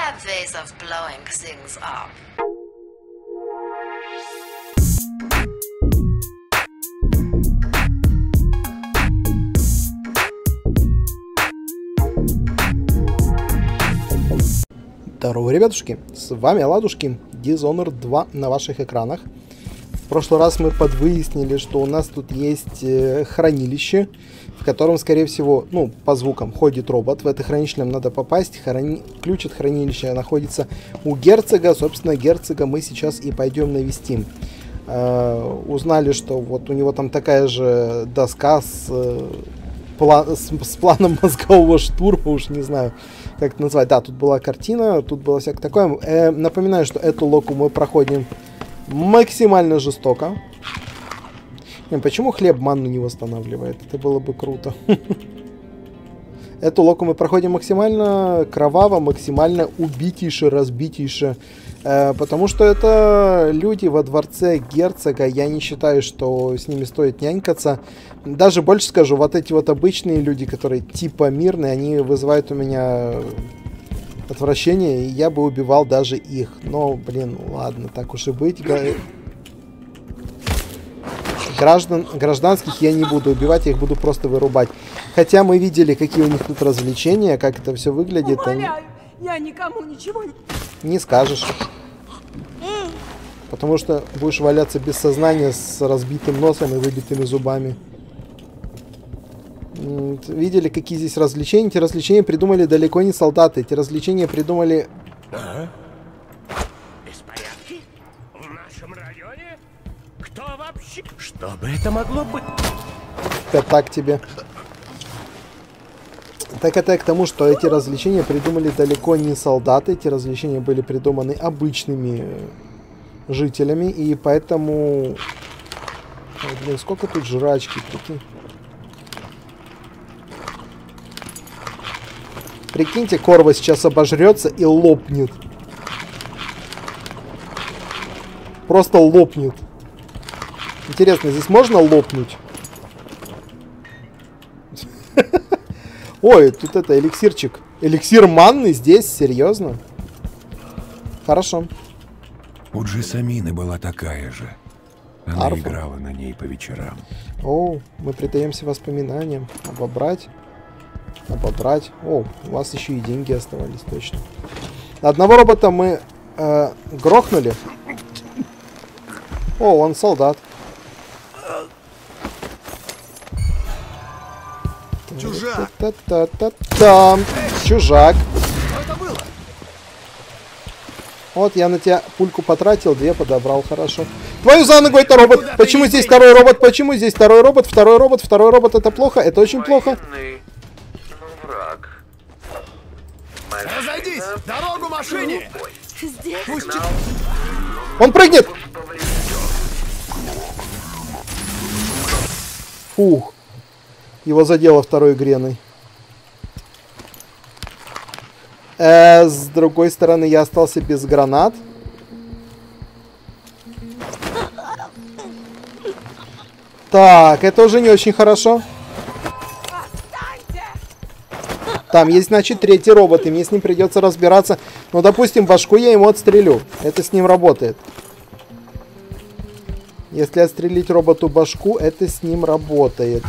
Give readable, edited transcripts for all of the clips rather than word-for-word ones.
have ways of blowing things up. Здорово, ребятушки, с вами Ладушки, Dishonored 2 на ваших экранах. В прошлый раз мы подвыяснили, что у нас тут есть хранилище, в котором, скорее всего, ну, по звукам ходит робот. В это хранилище нам надо попасть. Ключ от хранилища находится у герцога. Собственно, герцога мы сейчас и пойдем навестим. Узнали, что вот у него там такая же доска с планом мозгового штурма, уж не знаю, как это назвать. Да, тут была картина, тут было всякое такое. Напоминаю, что эту локу мы проходим максимально жестоко. Почему хлеб манну не восстанавливает? Это было бы круто. Эту локу мы проходим максимально кроваво, максимально убитейше, разбитейше. Потому что это люди во дворце герцога. Я не считаю, что с ними стоит нянькаться. Даже больше скажу, вот эти вот обычные люди, которые типа мирные, они вызывают у меня отвращение, и я бы убивал даже их. Но, блин, ладно, так уж и быть. Гражданских я не буду убивать, я их буду просто вырубать. Хотя мы видели, какие у них тут развлечения, как это все выглядит. Умоляю, я никому ничего не скажешь. Потому что будешь валяться без сознания с разбитым носом и выбитыми зубами. Видели, какие здесь развлечения? Эти развлечения придумали далеко не солдаты. Эти развлечения придумали... Беспорядки? В нашем районе? Кто вообще? Что бы это могло быть? Да так тебе. Так это к тому, что эти развлечения придумали далеко не солдаты. Эти развлечения были придуманы обычными жителями. И поэтому... Ой, блин, сколько тут жрачки, прикинь. Прикиньте, Корва сейчас обожрется и лопнет. Просто лопнет. Интересно, здесь можно лопнуть? Ой, тут это эликсирчик. Эликсир манны здесь? Серьезно? Хорошо. У Джессамины была такая же. Она Арфа. играла на ней по вечерам. О, мы предаемся воспоминаниям. Обобрать. Обобрать. О, у вас еще и деньги оставались, точно. Одного робота мы грохнули. О, он солдат. Чужак! Та-та-та-та-та. Чужак. Вот, я на тебя пульку потратил, 2 подобрал, хорошо. Твою за ногу, это робот! Почему здесь второй робот? Почему здесь второй робот? Второй робот, это плохо, это очень плохо. Разойдись! Дорогу машине! здесь. Он прыгнет! Фух. Его задело второй греной. С другой стороны, я остался без гранат. Так, это уже не очень хорошо. Там есть, значит, третий робот, и мне с ним придется разбираться. Ну, допустим, башку я ему отстрелю. Это с ним работает. Если отстрелить роботу башку, это с ним работает.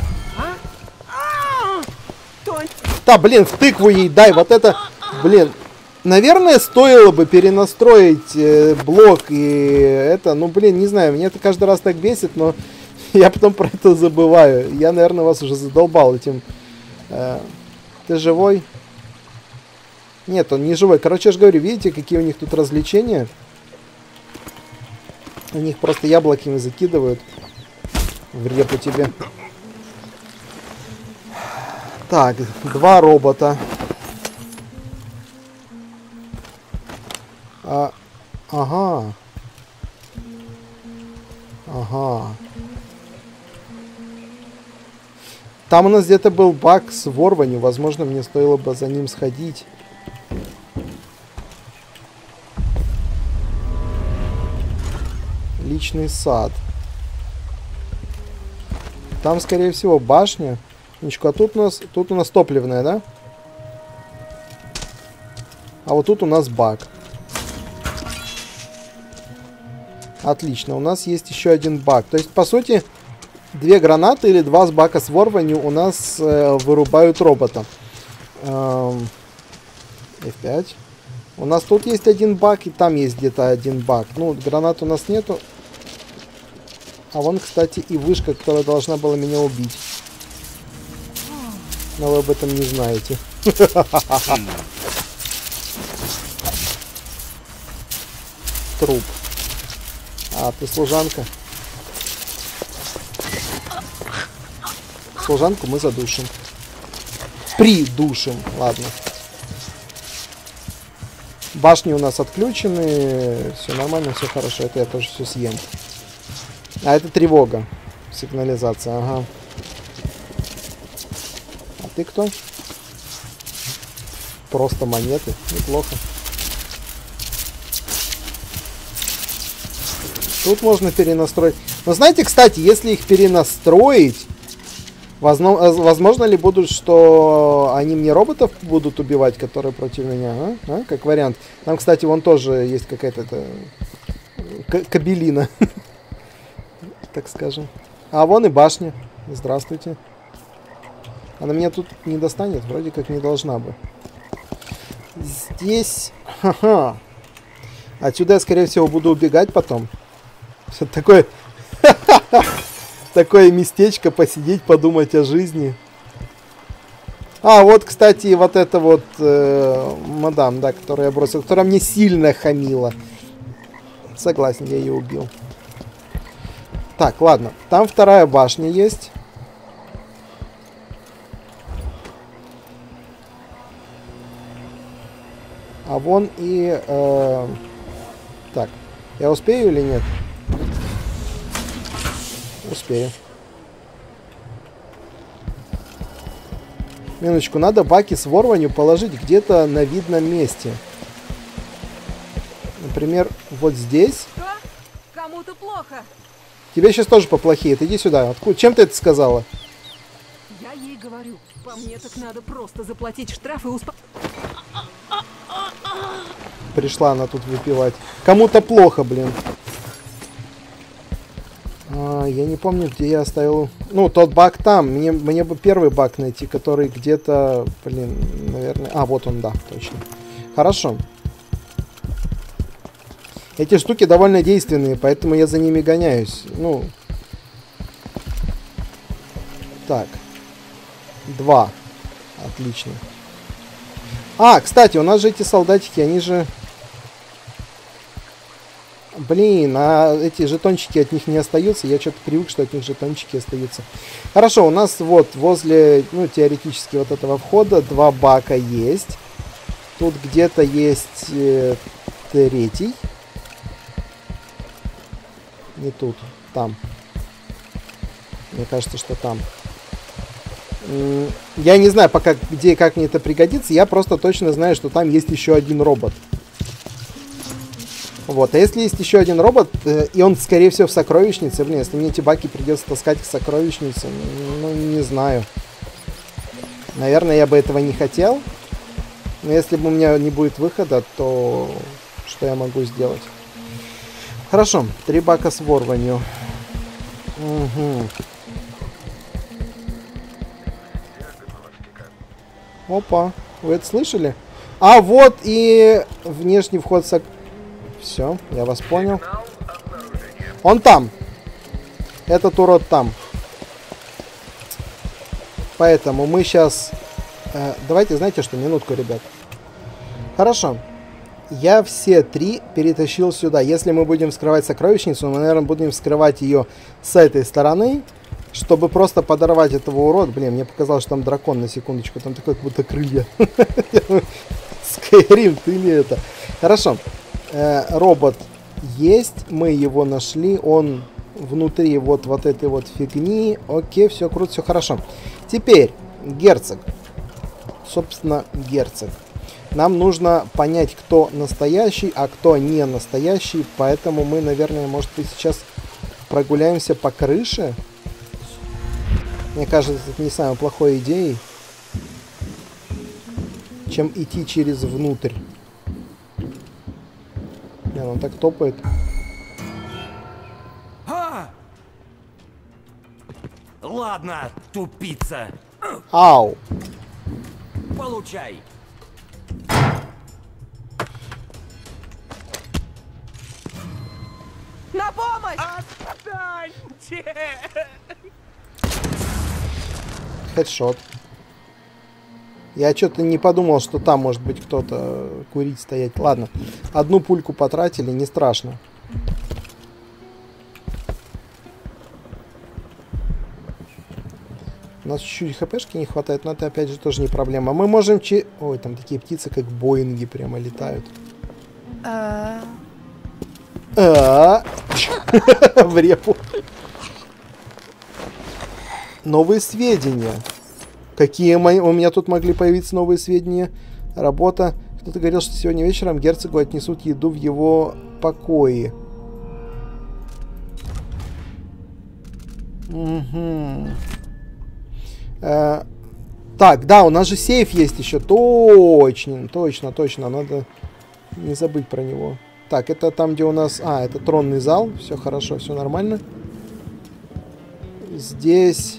Да, блин, в тыкву ей дай, вот это... Блин, наверное, стоило бы перенастроить блок и это... Ну, блин, не знаю, меня это каждый раз так бесит, но я потом про это забываю. Я, наверное, вас уже задолбал этим... Ты живой? Нет, он не живой. Короче, я же говорю, видите, какие у них тут развлечения? У них просто яблоками закидывают в репу тебе. Так, 2 робота. Ага. Ага. Там у нас где-то был баг с ворванью. Возможно, мне стоило бы за ним сходить. Личный сад. Там, скорее всего, башня. А тут у нас топливная, да? А вот тут у нас баг. Отлично, у нас есть еще один баг. То есть, по сути, 2 гранаты или 2 бака с ворванью у нас вырубают робота. F5. У нас тут есть один баг, и там есть где-то один баг. Ну, гранат у нас нету. А вон, кстати, и вышка, которая должна была меня убить. Но вы об этом не знаете. Труп. А, ты служанка. Служанку мы задушим. Придушим. Ладно. Башни у нас отключены. Все нормально, все хорошо. Это я тоже все съем. А это тревога. Сигнализация, ага. А ты кто? Просто монеты. Неплохо. Тут можно перенастроить. Но знаете, кстати, если их перенастроить, возможно ли будут, что они мне роботов будут убивать, которые против меня, а? Как вариант. Там, кстати, вон тоже есть какая-то кабелина, так скажем. А вон и башня. Здравствуйте. Она меня тут не достанет? Вроде как не должна бы. Здесь... Ха-ха. Отсюда я, скорее всего, буду убегать потом. Такое... Такое местечко, посидеть, подумать о жизни. А, вот, кстати, вот это вот мадам, да, которую я бросил, которая мне сильно хамила. Согласен, я ее убил. Так, ладно. Там вторая башня есть. А вон и... Так, я успею или нет? Успею. Минуточку, надо баки с ворванью положить где-то на видном месте. Например, вот здесь. Что? Кому-то плохо. Тебе сейчас тоже поплохеет. Иди сюда. Откуда? Чем ты это сказала? Я ей говорю, по мне так надо просто заплатить штраф и Пришла она тут выпивать. Кому-то плохо, блин. Я не помню, где я оставил... Ну, тот баг там. Мне бы первый баг найти, который где-то... Блин, наверное... А, вот он, да, точно. Хорошо. Эти штуки довольно действенные, поэтому я за ними гоняюсь. Ну... Так. 2. Отлично. А, кстати, у нас же эти солдатики, они же... Блин, а эти жетончики от них не остаются. Я что-то привык, что от них жетончики остаются. Хорошо, у нас вот возле, ну, теоретически вот этого входа 2 бака есть. Тут где-то есть третий. Не тут, там. Мне кажется, что там. Я не знаю пока, где и как мне это пригодится. Я просто точно знаю, что там есть еще один робот. Вот, а если есть еще один робот, и он, скорее всего, в сокровищнице, блин, если мне эти баки придется таскать к сокровищнице, ну, не знаю. Наверное, я бы этого не хотел. Но если бы у меня не будет выхода, то что я могу сделать? Хорошо, 3 бака с ворванью. Угу. Опа, вы это слышали? А вот и внешний вход Все, я вас понял. Он там. Этот урод там. Поэтому мы сейчас... давайте, знаете что, минутку, ребят. Хорошо. Я все 3 перетащил сюда. Если мы будем вскрывать сокровищницу, мы, наверное, будем вскрывать ее с этой стороны, чтобы просто подорвать этого урода. Блин, мне показалось, что там дракон, на секундочку. Там такой, как будто крылья. Скайрим, ты ли это? Хорошо. Робот есть, мы его нашли, он внутри вот этой вот фигни. Окей, все круто, все хорошо. Теперь герцог. Собственно, герцог. Нам нужно понять, кто настоящий, а кто не настоящий. Поэтому мы, наверное, может быть, сейчас прогуляемся по крыше. Мне кажется, это не самой плохой идеей, чем идти через внутрь. Не, он так топает. Ладно, тупица. Ау! Получай. На помощь! Отстаньте! Хедшот. Я что-то не подумал, что там может быть кто-то курить, стоять. Ладно, одну пульку потратили, не страшно. У нас чуть-чуть хпшки не хватает, но это опять же тоже не проблема. Мы можем Ой, там такие птицы, как боинги, прямо летают. В репу. Новые сведения. Какие у меня тут могли появиться новые сведения? Работа. Кто-то говорил, что сегодня вечером герцогу отнесут еду в его покои. Угу. Так, да, у нас же сейф есть еще. Точно, точно, точно. Надо не забыть про него. Так, это там, где у нас... это тронный зал. Все хорошо, все нормально. Здесь...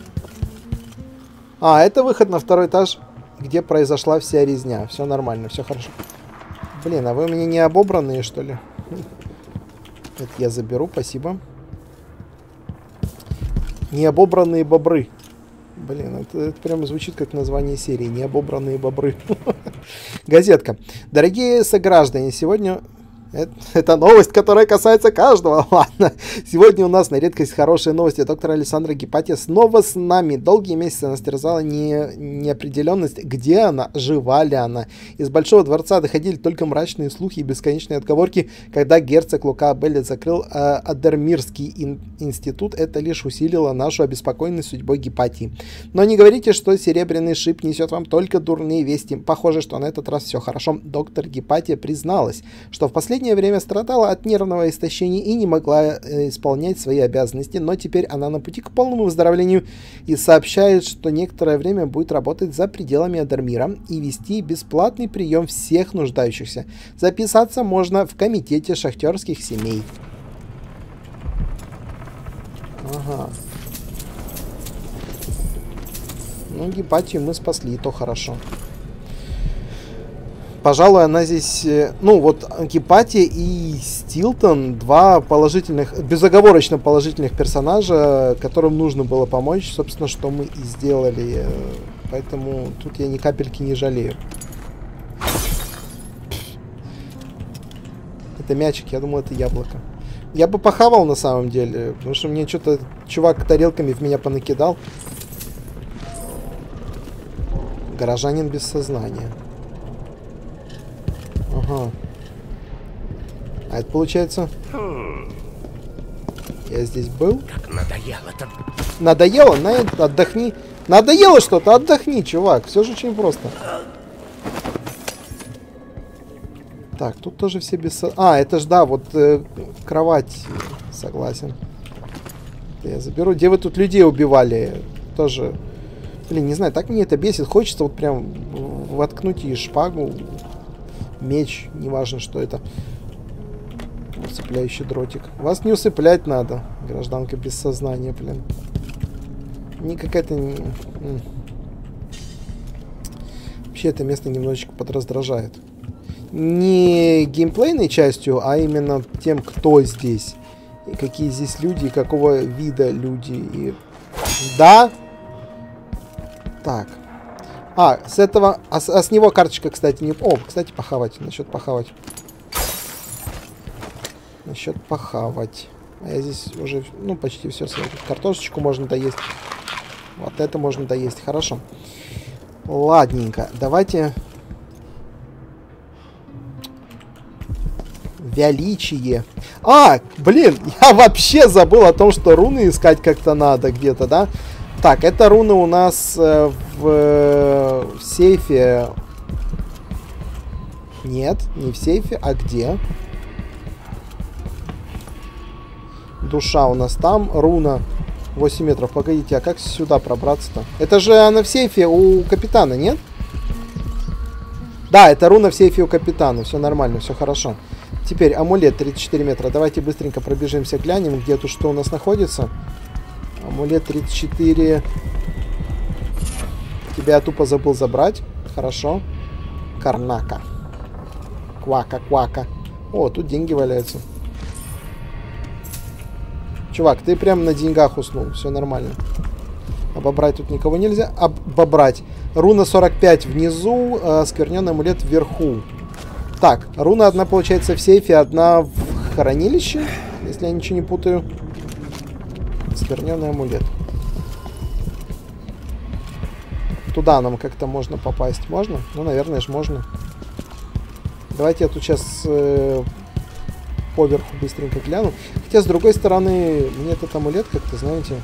это выход на второй этаж, где произошла вся резня. Все нормально, все хорошо. Блин, а вы у меня не обобранные, что ли? Это я заберу, спасибо. Необобранные бобры. Блин, это прямо звучит как название серии. Необобранные бобры. Газетка. Дорогие сограждане, сегодня... Это новость, которая касается каждого. Ладно. Сегодня у нас на редкость хорошие новости. Доктор Александра Гипатия снова с нами. Долгие месяцы нас терзала неопределенность, где она, жива ли она. Из Большого дворца доходили только мрачные слухи и бесконечные отговорки. Когда герцог Лука Беллет закрыл Адермирский институт, это лишь усилило нашу обеспокоенность судьбой Гипатии. Но не говорите, что серебряный шип несет вам только дурные вести. Похоже, что на этот раз все хорошо. Доктор Гипатия призналась, что в последнее время страдала от нервного истощения и не могла исполнять свои обязанности, но теперь она на пути к полному выздоровлению и сообщает, что некоторое время будет работать за пределами Адермира и вести бесплатный прием всех нуждающихся. Записаться можно в комитете шахтерских семей. Ага. Ну, Гипатию мы спасли, то хорошо. Пожалуй, она здесь... Ну, вот Гипатия и Стилтон, два положительных, безоговорочно положительных персонажа, которым нужно было помочь, собственно, что мы и сделали. Поэтому тут я ни капельки не жалею. Это мячик, я думал, это яблоко. Я бы похавал на самом деле, потому что мне что-то чувак тарелками в меня понакидал. Горожанин без сознания. Ага. А это получается... Я здесь был? Как надоело-то. Надоело? Отдохни. Надоело что-то? Отдохни, чувак. Все же очень просто. Так, тут тоже все без... это ж, да, вот кровать. Согласен. Это я заберу. Где вы тут людей убивали? Тоже... Блин, не знаю, так мне это бесит. Хочется вот прям воткнуть ей шпагу. Меч, неважно, что это. Усыпляющий дротик. Вас не усыплять надо. Гражданка без сознания, блин. Не какая-то... Вообще это место немножечко подраздражает. Не геймплейной частью, а именно тем, кто здесь. И какие здесь люди, и какого вида люди. И... Да? Так. С этого... с него карточка, кстати, не... О, кстати, похавать. Насчет похавать. Насчет похавать. А я здесь уже, ну, почти все съел. Картошечку можно доесть. Вот это можно доесть. Хорошо. Ладненько. Давайте... Величие. Блин, я вообще забыл о том, что руны искать как-то надо где-то, да? Так, эта руна у нас в сейфе. Нет, не в сейфе, а где? Душа у нас там, руна 8 метров. Погодите, а как сюда пробраться-то? Это же она в сейфе у капитана, нет? Да, это руна в сейфе у капитана. Все нормально, все хорошо. Теперь амулет 34 метра. Давайте быстренько пробежимся, глянем, где тут что у нас находится. Амулет 34. Тебя я тупо забыл забрать. Хорошо. Карнака. Квака-квака. О, тут деньги валяются. Чувак, ты прям на деньгах уснул. Все нормально. Обобрать тут никого нельзя. Обобрать. Руна 45 внизу, скверненный амулет вверху. Так, руна одна получается в сейфе, одна в хранилище, если я ничего не путаю. Скверненный амулет. Туда нам как-то можно попасть. Можно? Ну, наверное же можно. Давайте я тут сейчас поверху быстренько гляну. Хотя, с другой стороны, мне этот амулет как-то, знаете...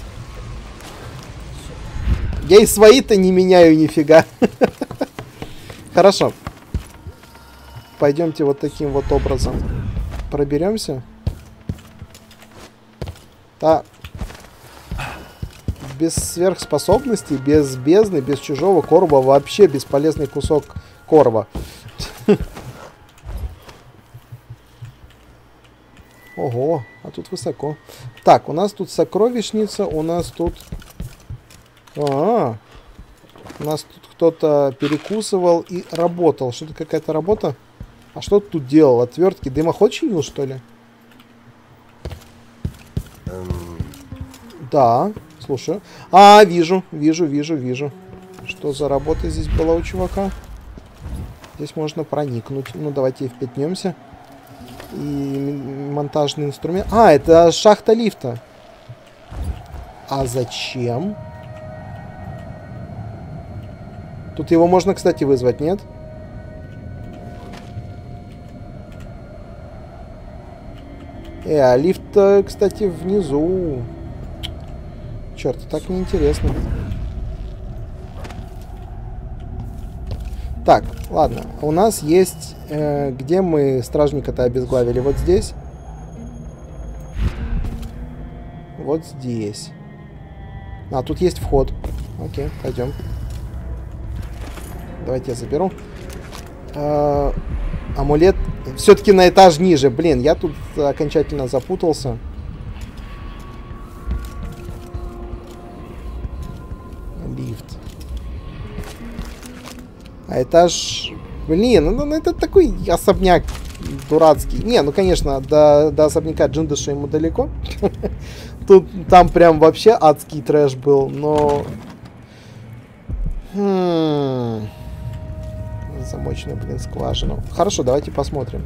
Я и свои-то не меняю нифига. Хорошо. Пойдемте вот таким вот образом. Проберемся. Да. Без сверхспособностей, без бездны, без чужого корба. Вообще бесполезный кусок корба. Ого, а тут высоко. Так, у нас тут сокровищница, у нас тут... у нас тут кто-то перекусывал и работал. Что-то какая-то работа. А что ты тут делал? Отвертки? Дымоход чинил, что ли? Да, слушаю. А, вижу. Что за работа здесь была у чувака? Здесь можно проникнуть. Ну, давайте впятнемся. И монтажный инструмент. А, это шахта лифта. А зачем? Тут его можно, кстати, вызвать, нет? А лифт, кстати, внизу. Черт, так неинтересно. Так, ладно. У нас есть... где мы стражника-то обезглавили? Вот здесь? Вот здесь. А, тут есть вход. Окей, пойдем. Давайте я заберу. Амулет все-таки на этаж ниже. Блин, я тут окончательно запутался. Лифт. А этаж... Блин, ну это такой особняк дурацкий. Не, ну конечно, до особняка Джиндыша ему далеко. Там прям вообще адский трэш был, но... Замоченную, блин, скважину. Хорошо, давайте посмотрим.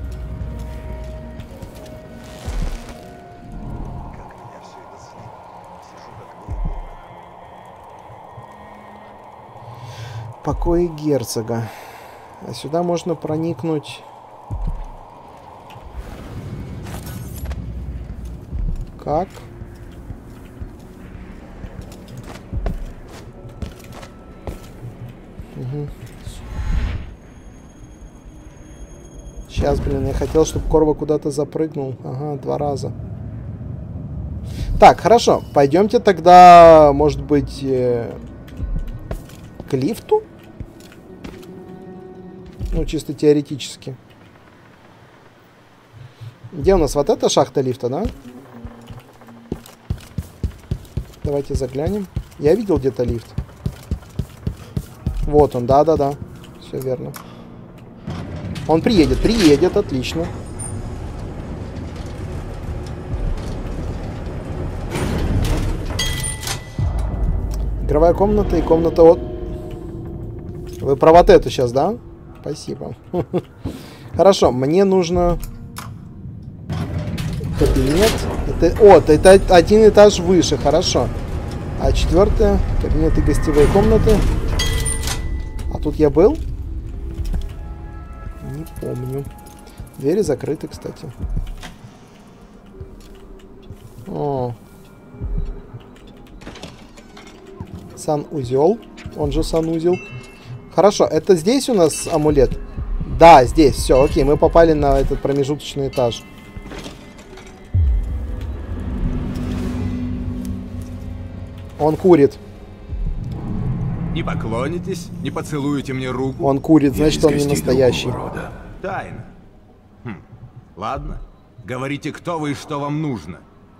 Покои герцога. А сюда можно проникнуть... Как? Угу. Сейчас, блин, я хотел, чтобы Корва куда-то запрыгнул. Ага, 2 раза. Так, хорошо. Пойдемте тогда, может быть, к лифту? Ну, чисто теоретически. Где у нас вот эта шахта лифта, да? Давайте заглянем. Я видел где-то лифт. Вот он, да-да-да. Все верно. Он приедет, отлично. Игровая комната и комната от... Вы про вот эту сейчас, да? Спасибо. Хорошо, мне нужно... Кабинет. Это один этаж выше, хорошо. А 4-е, кабинеты, гостевые комнаты. А тут я был? Не помню. Двери закрыты, кстати. О. Санузел. Он же санузел. Хорошо, это здесь у нас амулет? Да, здесь. Все, окей, мы попали на этот промежуточный этаж. Он курит. Не поклонитесь, не поцелуете мне руку. Он курит, Я значит, из он не гостей настоящий. другого рода. Тайна. Ладно. Говорите, кто вы и что вам нужно.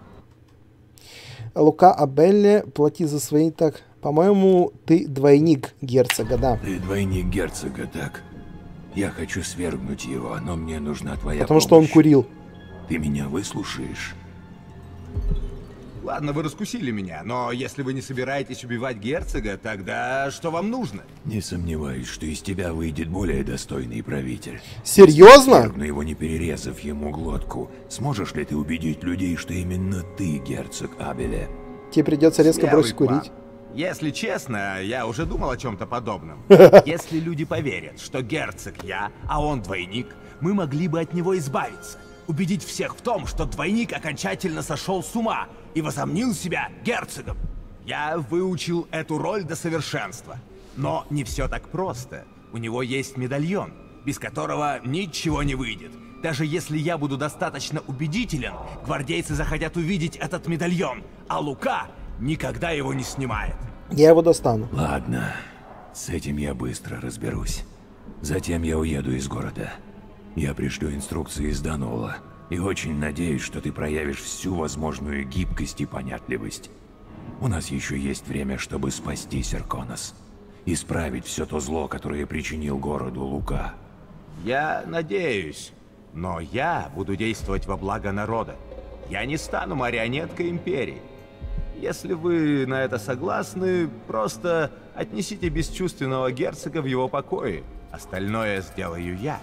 Лука Абелле, плати за свои так. По-моему, ты двойник герцога, да. Ты двойник герцога, так? Я хочу свергнуть его, но мне нужна твоя Потому что он помощь. курил. Ты меня выслушаешь? Ладно, вы раскусили меня, но если вы не собираетесь убивать герцога, тогда что вам нужно? Не сомневаюсь, что из тебя выйдет более достойный правитель. Серьезно? Свергну его, не перерезав ему глотку. Сможешь ли ты убедить людей, что именно ты герцог Абеле? Тебе придется резко Смелый бросить план. курить. Если честно, я уже думал о чем-то подобном. Если люди поверят, что герцог я, а он двойник, мы могли бы от него избавиться. Убедить всех в том, что двойник окончательно сошел с ума и возомнил себя герцогом. Я выучил эту роль до совершенства. Но не все так просто. У него есть медальон, без которого ничего не выйдет. Даже если я буду достаточно убедителен, гвардейцы захотят увидеть этот медальон, а Лука никогда его не снимает. Я его достану. Ладно, с этим я быстро разберусь. Затем я уеду из города. Я пришлю инструкции из Данола. И очень надеюсь, что ты проявишь всю возможную гибкость и понятливость. У нас еще есть время, чтобы спасти Серконос. Исправить все то зло, которое причинил городу Лука. Я надеюсь, но я буду действовать во благо народа. Я не стану марионеткой империи. Если вы на это согласны, просто отнесите бесчувственного герцога в его покое. Остальное сделаю я.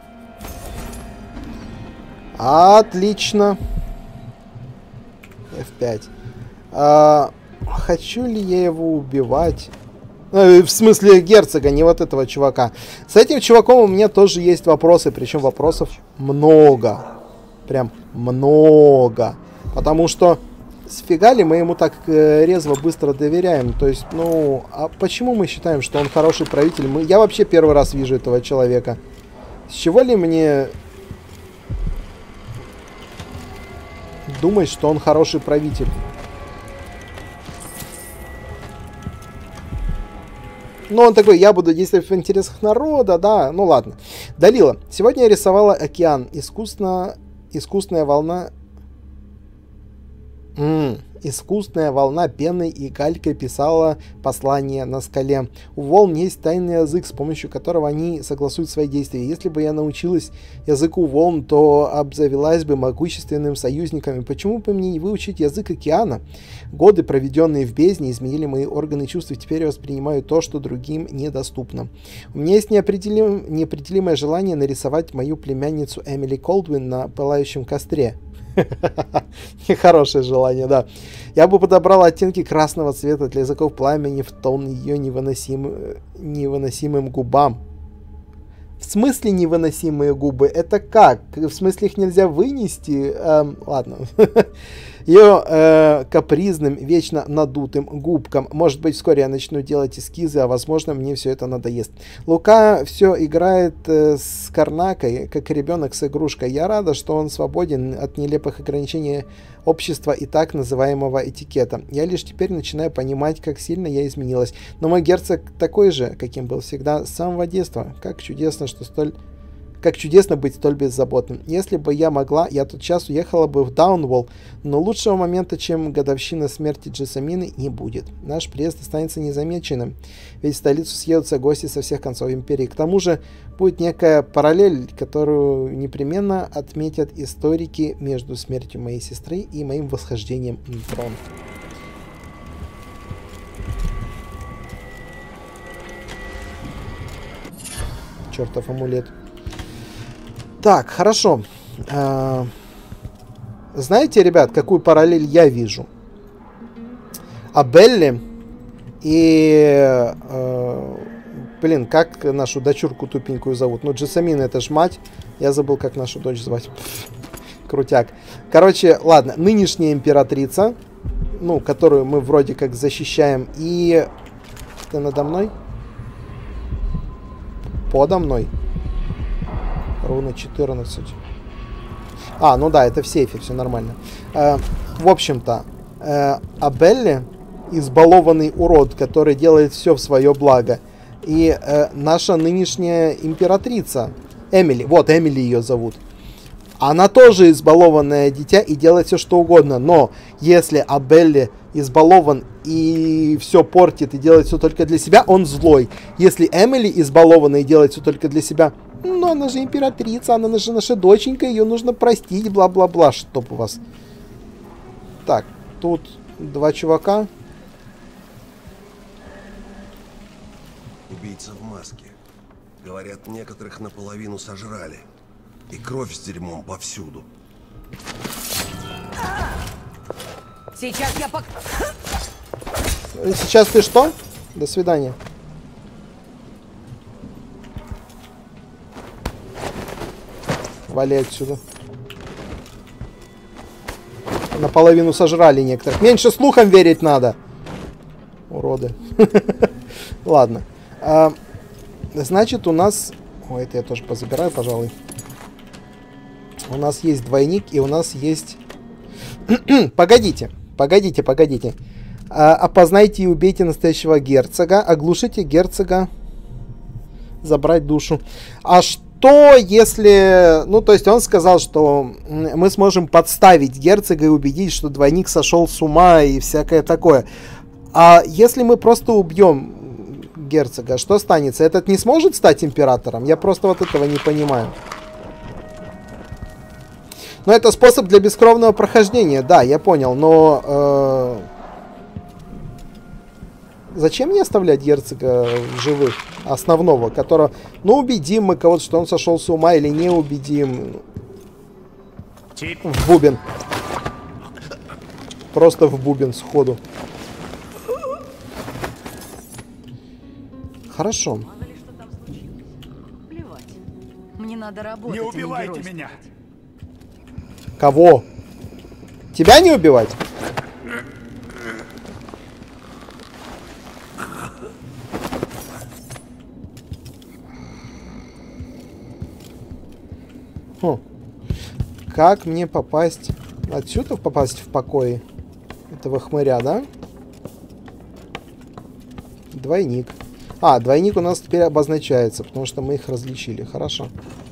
Отлично. F5. Хочу ли я его убивать? В смысле герцога, не вот этого чувака. С этим чуваком у меня тоже есть вопросы. Причем вопросов много. Прям много. Потому что сфига ли мы ему так резво, быстро доверяем? То есть, ну, а почему мы считаем, что он хороший правитель? Я вообще первый раз вижу этого человека. С чего ли мне думать, что он хороший правитель? Ну, он такой, я буду действовать в интересах народа, да, ну ладно. Далила. Сегодня я рисовала океан. Искусственная волна... Искусственная волна пеной и галькой писала послание на скале. У волн есть тайный язык, с помощью которого они согласуют свои действия. Если бы я научилась языку волн, то обзавелась бы могущественными союзниками. Почему бы мне не выучить язык океана? Годы, проведенные в бездне, изменили мои органы чувств, и теперь я воспринимаю то, что другим недоступно. У меня есть неопределимое желание нарисовать мою племянницу Эмили Колдвин на пылающем костре. Нехорошее желание, да. Я бы подобрал оттенки красного цвета для языков пламени в тон ее невыносимым губам. В смысле невыносимые губы? Это как? В смысле их нельзя вынести? Ладно. Ее капризным, вечно надутым губкам. Может быть, вскоре я начну делать эскизы, а возможно, мне все это надоест. Лука все играет с Карнакой, как ребенок с игрушкой. Я рада, что он свободен от нелепых ограничений общества и так называемого этикета. Я лишь теперь начинаю понимать, как сильно я изменилась. Но мой герцог такой же, каким был всегда с самого детства. Как чудесно быть столь беззаботным. Если бы я могла, я тотчас уехала бы в Даунволл, но лучшего момента, чем годовщина смерти Джессамины, не будет. Наш приезд останется незамеченным, ведь в столицу съедутся гости со всех концов империи. К тому же будет некая параллель, которую непременно отметят историки между смертью моей сестры и моим восхождением на трон. Чертов амулет. Так, хорошо. Знаете, ребят, какую параллель я вижу? Абелле и... блин, как нашу дочурку тупенькую зовут? Ну, Джессамина, это ж мать. Я забыл, как нашу дочь звать. Крутяк. Короче, ладно. Нынешняя императрица, ну, которую мы вроде как защищаем. И... Ты надо мной? Подо мной. Ровно 14. Ну да, это в сейфе, все нормально. В общем-то, Абелле избалованный урод, который делает все в свое благо. И наша нынешняя императрица, Эмили, вот Эмили ее зовут, она тоже избалованное дитя и делает все, что угодно. Но если Абелли избалован и все портит и делает все только для себя, он злой. Если Эмили избалована и делает все только для себя, ну она же императрица, она же наша доченька, ее нужно простить, бла-бла-бла, чтоб у вас. Так, тут два чувака. Убийца в маске. Говорят, некоторых наполовину сожрали. И кровь с дерьмом повсюду. Сейчас я Сейчас ты что? До свидания. Вали отсюда. Наполовину сожрали некоторых. Меньше слухам верить надо. Уроды. Ладно. Значит, у нас... Ой, это я тоже позабираю, пожалуй. У нас есть двойник, и у нас есть... Погодите. Опознайте и убейте настоящего герцога. Оглушите герцога. Забрать душу. А что если... Ну, то есть он сказал, что мы сможем подставить герцога и убедить, что двойник сошел с ума и всякое такое. А если мы просто убьем герцога, что останется? Этот не сможет стать императором? Я просто вот этого не понимаю. Но это способ для бескровного прохождения, да, я понял, но... Зачем мне оставлять герцога в живых? Основного, которого... Ну, убедим мы кого-то, что он сошел с ума, или не убедим. В бубен. Просто в бубен сходу. Хорошо. Мне надо работать. Не убивайте меня! Кого? Тебя не убивать? Хм. Как мне попасть... Отсюда попасть в покои этого хмыря, да? Двойник. А, двойник у нас теперь обозначается, потому что мы их различили. Хорошо.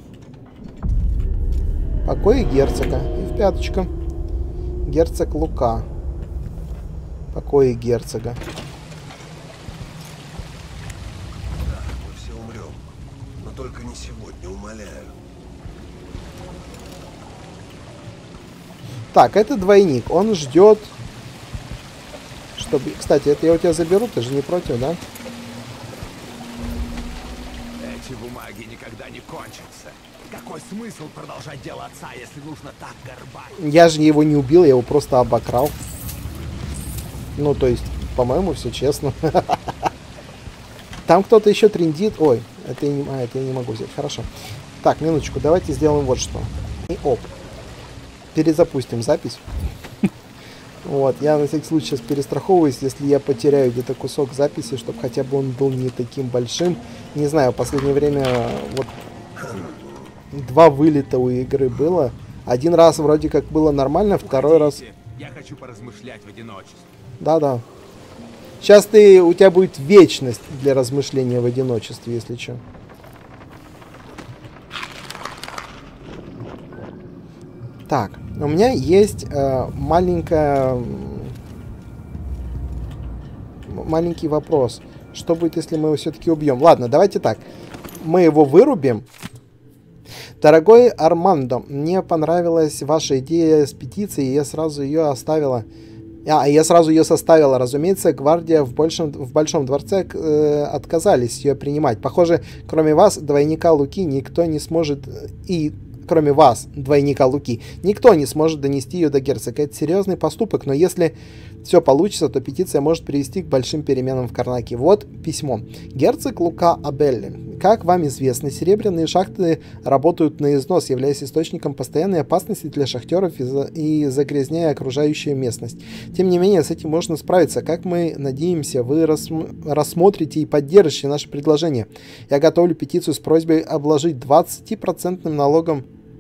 Покои герцога. И в пяточку. Герцог Лука. Покои герцога. Да, мы все умрем. Но только не сегодня, умоляю. Так, это двойник. Он ждет... Чтобы... Кстати, это я у тебя заберу, ты же не против, да? Эти бумаги никогда не кончатся. Какой смысл продолжать дело отца, если нужно так горбать? Я же его не убил, я его просто обокрал. Ну, то есть, по-моему, все честно. Там кто-то еще трындит. Ой, это я не могу взять. Хорошо. Так, минуточку, давайте сделаем вот что. И оп. Перезапустим запись. Вот, я на всякий случай сейчас перестраховываюсь, если я потеряю где-то кусок записи, чтобы хотя бы он был не таким большим. Не знаю, в последнее время вот 2 вылета у игры было. Один раз вроде как было нормально, второй раз... Я хочу поразмышлять в одиночестве. Да-да. Сейчас у тебя будет вечность для размышления в одиночестве, если что. Так, у меня есть маленький вопрос. Что будет, если мы его все-таки убьем? Ладно, давайте так. Мы его вырубим. Дорогой Армандо, мне понравилась ваша идея с петицией, и я сразу ее оставила. Я сразу ее составила. Разумеется, гвардия в Большом дворце отказались ее принимать. Похоже, кроме вас, двойника Луки, никто не сможет... Кроме вас, двойника Луки, никто не сможет донести ее до герцога. Это серьезный поступок, но если все получится, то петиция может привести к большим переменам в Карнаке. Вот письмо. Герцог Лука Абелли. Как вам известно, серебряные шахты работают на износ, являясь источником постоянной опасности для шахтеров и загрязняя окружающую местность. Тем не менее, с этим можно справиться. Как мы надеемся, вы рассмотрите и поддержите наше предложение. Я готовлю петицию с просьбой обложить 20% налогом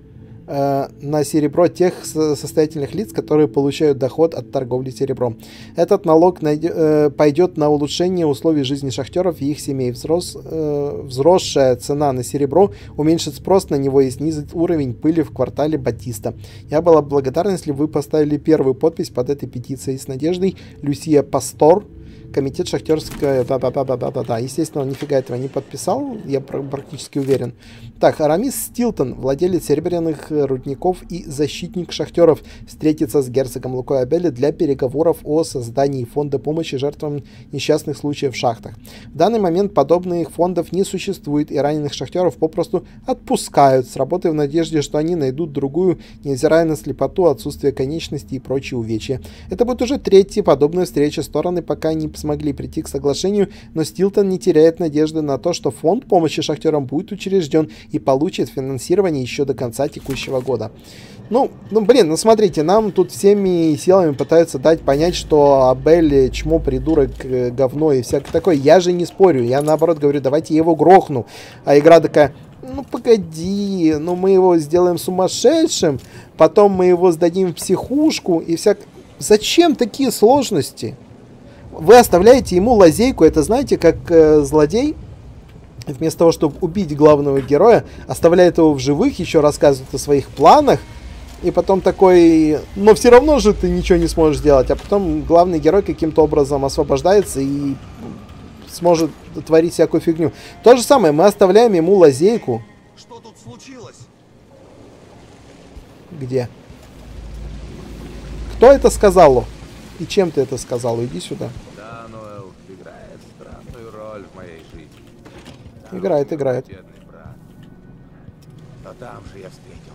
на серебро тех состоятельных лиц, которые получают доход от торговли серебром. Этот налог пойдет на улучшение условий жизни шахтеров и их семей. Взросшая цена на серебро уменьшит спрос на него и снизит уровень пыли в квартале Батиста. Я была благодарна, если вы поставили первую подпись под этой петицией. С надеждой, Люсия Пастор. Комитет шахтерская... Да-да-да-да-да-да. Естественно, он нифига этого не подписал, я практически уверен. Так, Арамис Стилтон, владелец серебряных рудников и защитник шахтеров, встретится с герцогом Лукой Абели для переговоров о создании фонда помощи жертвам несчастных случаев в шахтах. В данный момент подобных фондов не существует, и раненых шахтеров попросту отпускают с работы в надежде, что они найдут другую, невзирая на слепоту, отсутствие конечностей и прочие увечья. Это будет уже третья подобная встреча. Стороны пока не смогли прийти к соглашению, но Стилтон не теряет надежды на то, что фонд помощи шахтерам будет учрежден и получит финансирование еще до конца текущего года. Ну, блин, смотрите, нам тут всеми силами пытаются дать понять, что Абель чмо, придурок, говно и всякое такое. Я же не спорю, я наоборот говорю, давайте я его грохну. А игра такая, ну погоди, ну мы его сделаем сумасшедшим, потом мы его сдадим в психушку и всякое. Зачем такие сложности? Вы оставляете ему лазейку, это знаете, как злодей, вместо того, чтобы убить главного героя, оставляет его в живых, еще рассказывает о своих планах, и потом такой, но все равно же ты ничего не сможешь сделать, а потом главный герой каким-то образом освобождается и сможет творить всякую фигню. То же самое, мы оставляем ему лазейку. Что тут случилось? Где? Кто это сказал? И чем ты это сказал? Иди сюда. Дануэлл играет странную роль в моей жизни. Играет. Бедный брат. Но там же я встретил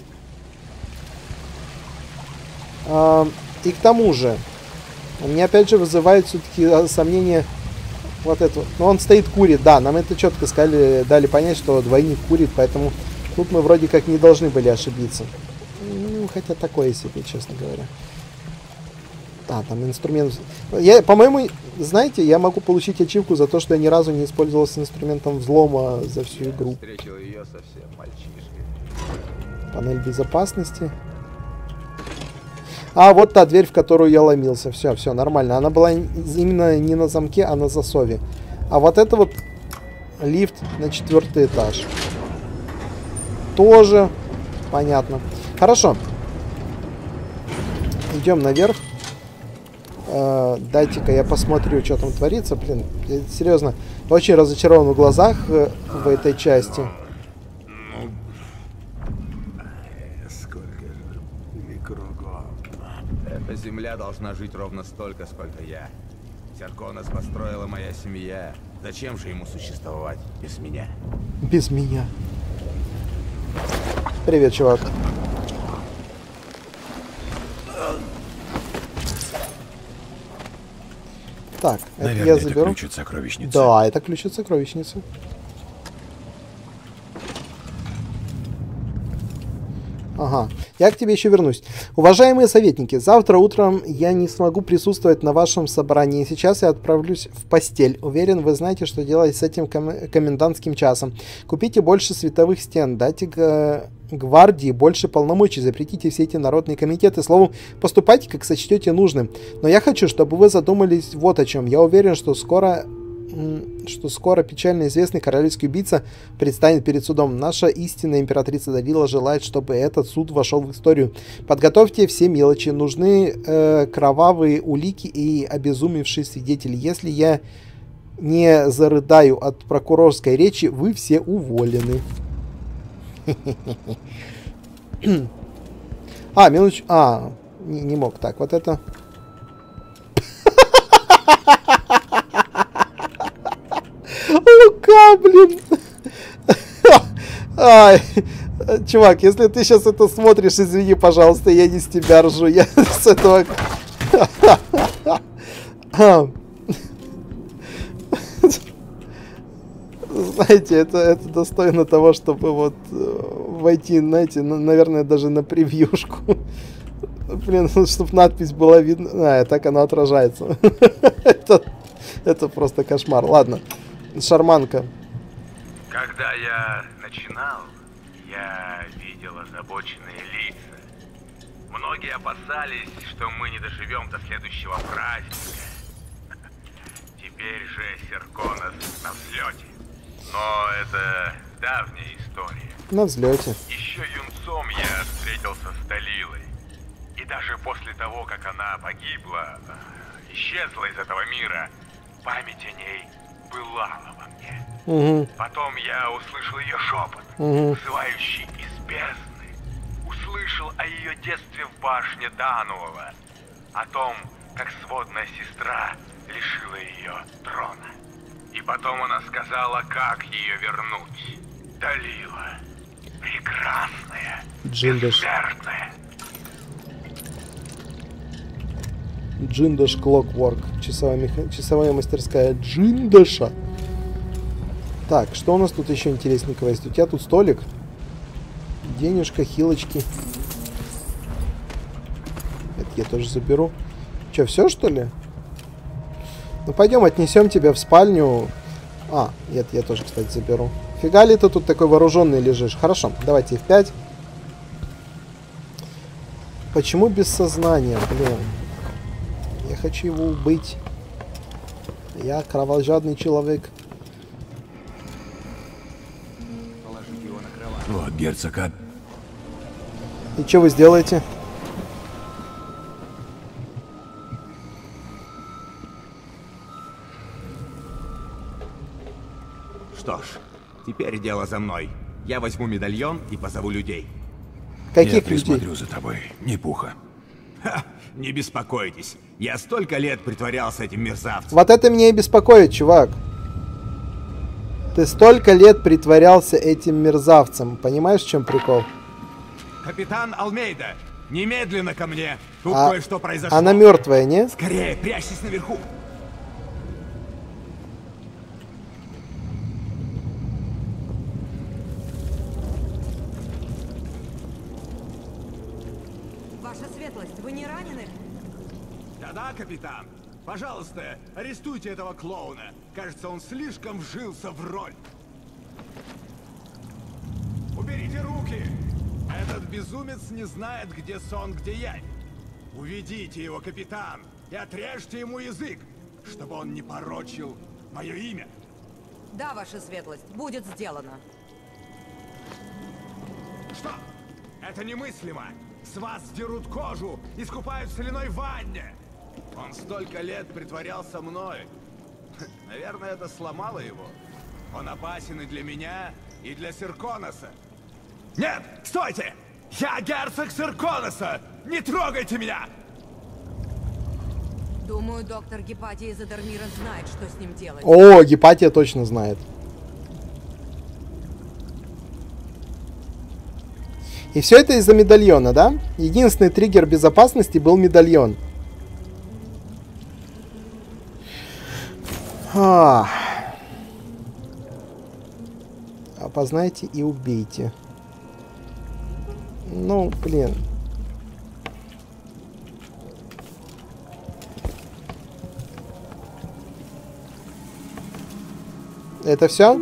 Далин. И к тому же, мне опять же вызывает все-таки сомнение вот это. Но он стоит, курит, да, нам это четко сказали, дали понять, что двойник курит, поэтому тут мы вроде как не должны были ошибиться. Ну, хотя такое себе, честно говоря. А, там инструмент... По-моему, знаете, я могу получить ачивку за то, что я ни разу не использовал с инструментом взлома за всю игру. Встретил ее совсем мальчишкой. Панель безопасности. А, вот та дверь, в которую я ломился. Все, нормально. Она была именно не на замке, а на засове. А вот это вот лифт на 4-й этаж. Тоже понятно. Хорошо. Идем наверх. Дайте-ка я посмотрю, что там творится. Блин, я, серьезно, очень разочарован в глазах в этой части. Сколько же кругом. Эта земля должна жить ровно столько, сколько я. Серконос построила моя семья. Зачем же ему существовать без меня? Без меня. Привет, чувак. Так, наверное, это я заберу. Это ключ от сокровищницы. Да, это ключ от сокровищницы. Ага, я к тебе еще вернусь. Уважаемые советники, завтра утром я не смогу присутствовать на вашем собрании. Сейчас я отправлюсь в постель. Уверен, вы знаете, что делать с этим комендантским часом. Купите больше световых стен, дайте гвардии больше полномочий, запретите все эти народные комитеты. Словом, поступайте, как сочтете нужным. Но я хочу, чтобы вы задумались вот о чем. Я уверен, что скоро печально известный королевский убийца предстанет перед судом. Наша истинная императрица Далила желает, чтобы этот суд вошел в историю. Подготовьте все мелочи. Нужны кровавые улики и обезумевшие свидетели. Если я не зарыдаю от прокурорской речи, вы все уволены. А, минуточку. А, не мог. Так, вот это. Лука, блин. Ай, чувак, если ты сейчас это смотришь, извини, пожалуйста, я не с тебя ржу. Я с этого... Знаете, это достойно того, чтобы вот войти, знаете, наверное, даже на превьюшку. Блин, чтобы надпись была видна. А, так она отражается. Это просто кошмар. Ладно, шарманка. Когда я начинал, я видел озабоченность позолоченные лица. Многие опасались, что мы не доживем до следующего праздника. Теперь же Серконос на взлете. Но это давняя история. На взлете. Еще юнцом я встретился с Далилой. И даже после того, как она погибла, исчезла из этого мира, память о ней пылала во мне. Угу. Потом я услышал ее шепот, вызывающий из бездны. Услышал о ее детстве в башне Дануова. О том, как сводная сестра лишила ее трона. И потом она сказала, как ее вернуть. Далила. Прекрасная. Джиндаш. Бессмертная. Джиндаш Клокворк. Часовая мастерская Джиндаша. Так, что у нас тут еще интересненького есть? У тебя тут столик. Денежка, хилочки. Это я тоже заберу. Че, все что ли? Ну пойдем, отнесем тебя в спальню. А, нет, я тоже, кстати, заберу. Фига ли ты тут такой вооруженный лежишь? Хорошо, давайте F5. Почему без сознания, блин? Я хочу его убить. Я кровожадный человек. Вот, герцог, а... И что вы сделаете? Что ж, теперь дело за мной. Я возьму медальон и позову людей. Каких Я людей? присмотрю за тобой, не пуха. Ха, не беспокойтесь. Я столько лет притворялся этим мерзавцем. Вот это меня и беспокоит, чувак. Ты столько лет притворялся этим мерзавцем. Понимаешь, в чем прикол? Капитан Алмейда, немедленно ко мне. Тут кое-что произошло. Она мертвая, не? Скорее, прячьтесь наверху. Ваша светлость, вы не ранены? Да-да, капитан. Пожалуйста, арестуйте этого клоуна. Кажется, он слишком вжился в роль. Уберите руки! Этот безумец не знает, где сон, где явь. Уведите его, капитан, и отрежьте ему язык, чтобы он не порочил мое имя. Да, ваша светлость, будет сделано. Что? Это немыслимо! С вас дерут кожу, искупают в соляной ванне! Он столько лет притворялся мной. Наверное, это сломало его. Он опасен и для меня, и для Серконоса. Нет! Стойте! Я герцог Серконоса! Не трогайте меня! Думаю, доктор Гепатия из Эдермира знает, что с ним делать. О, Гепатия точно знает. И все это из-за медальона, да? Единственный триггер безопасности был медальон. Опознайте и убейте. Ну, блин. Это все?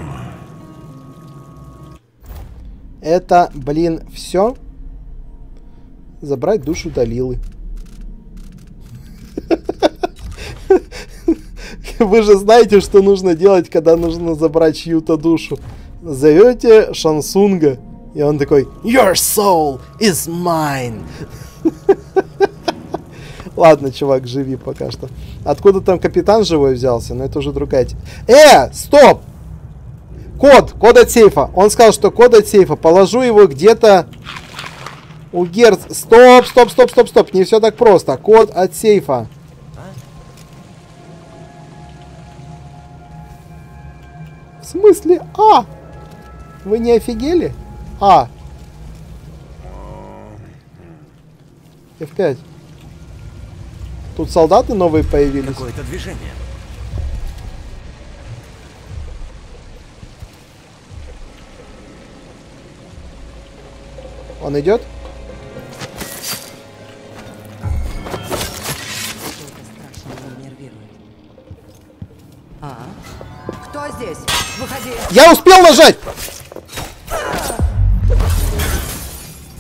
Это, блин, все? Забрать душу Далилы. Вы же знаете, что нужно делать, когда нужно забрать чью-то душу. Зовете Шансунга, и он такой: Your soul is mine. Ладно, чувак, живи пока что. Откуда там капитан живой взялся? Но это уже другая тема. Стоп! Код от сейфа. Он сказал, что код от сейфа. Положу его где-то у Стоп. Не все так просто. Код от сейфа. В смысле? Вы не офигели? F5. Тут солдаты новые появились. Какое-то движение. Он идет? Кто здесь? Выходи. Я успел нажать!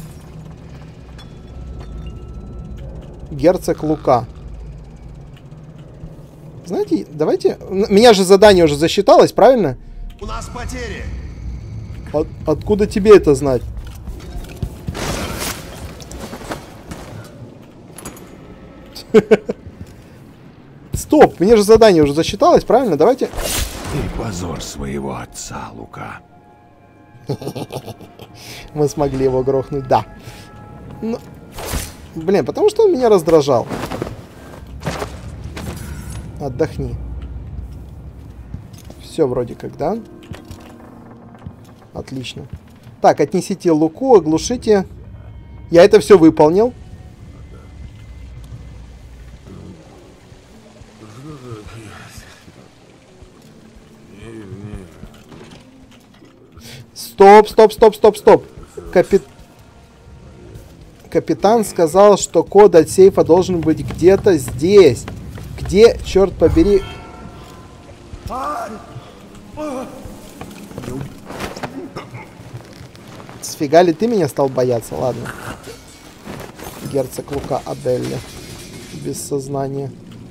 Герцог Лука. Знаете, давайте... Меня же задание уже засчиталось, правильно? У нас потери. Откуда тебе это знать? Стоп, мне же задание уже засчиталось, правильно? Давайте... Ты позор своего отца, Лука. Мы смогли его грохнуть, да. Но... Блин, потому что он меня раздражал. Отдохни. Все вроде как, да? Отлично. Так, отнесите Луку, оглушите. Я это все выполнил. Стоп, стоп, стоп, стоп, стоп. Капитан сказал, что код от сейфа должен быть где-то здесь. Где, черт побери... Сфига ли ты меня стал бояться? Ладно. Герцог Лука Абелли. Без сознания.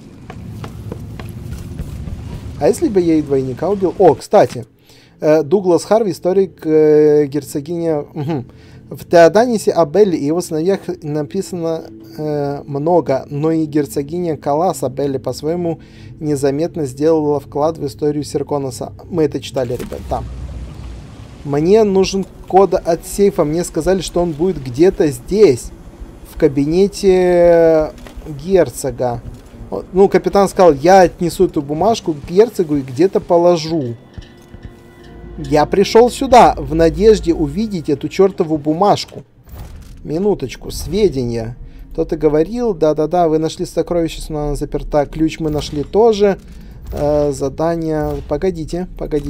А если бы я и двойника убил? О, кстати. Дуглас Харви, историк герцогиня... Угу. В Теоданисе Абелли и его сыновьях написано много, но и герцогиня Калас Абелли по-своему незаметно сделала вклад в историю Серконоса. Мы это читали, ребят, там. Мне нужен код от сейфа. Мне сказали, что он будет где-то здесь, в кабинете герцога. Ну, капитан сказал, я отнесу эту бумажку к герцогу и где-то положу. Я пришел сюда в надежде увидеть эту чертову бумажку. Минуточку, сведения. Кто-то говорил, да-да-да, вы нашли сокровище, но она заперта. Ключ мы нашли тоже. Задание... Погодите.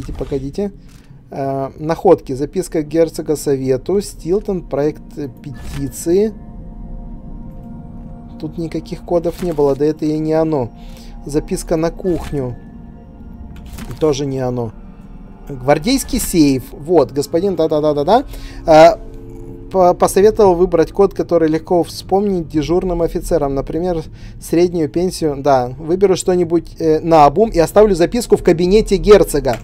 Находки. Записка герцога совету. Стилтон. Проект петиции. Тут никаких кодов не было. Да это и не оно. Записка на кухню. Тоже не оно. Гвардейский сейф. Вот, господин, да-да-да-да-да. Посоветовал выбрать код, который легко вспомнить дежурным офицерам. Например, среднюю пенсию. Да, выберу что-нибудь наобум и оставлю записку в кабинете герцога.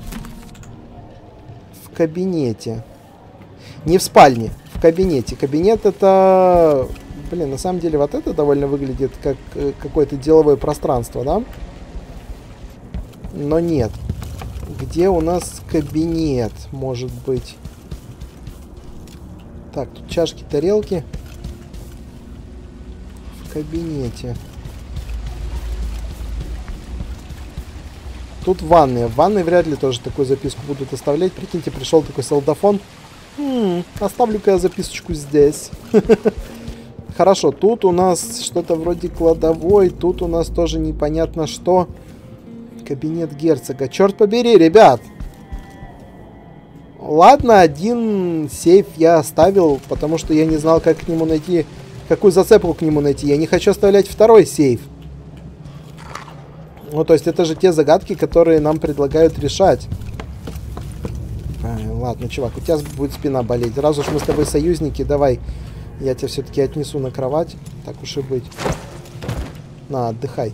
В кабинете. Не в спальне, в кабинете. Кабинет это... Блин, на самом деле вот это довольно выглядит как какое-то деловое пространство, да? Но нет. Где у нас кабинет, может быть? Так, тут чашки, тарелки. В кабинете. Тут ванная. В ванной вряд ли тоже такую записку будут оставлять. Прикиньте, пришел такой солдафон. Оставлю-ка я записочку здесь. Хорошо, тут у нас что-то вроде кладовой. Тут у нас тоже непонятно что. Кабинет герцога. Черт побери, ребят. Ладно, один сейф я оставил, потому что я не знал, как к нему найти, какую зацепку к нему найти. Я не хочу оставлять второй сейф. Ну, то есть это же те загадки, которые нам предлагают решать. Ладно, чувак, у тебя будет спина болеть. Раз уж мы с тобой союзники, давай. Я тебя все-таки отнесу на кровать. Так уж и быть. На, отдыхай.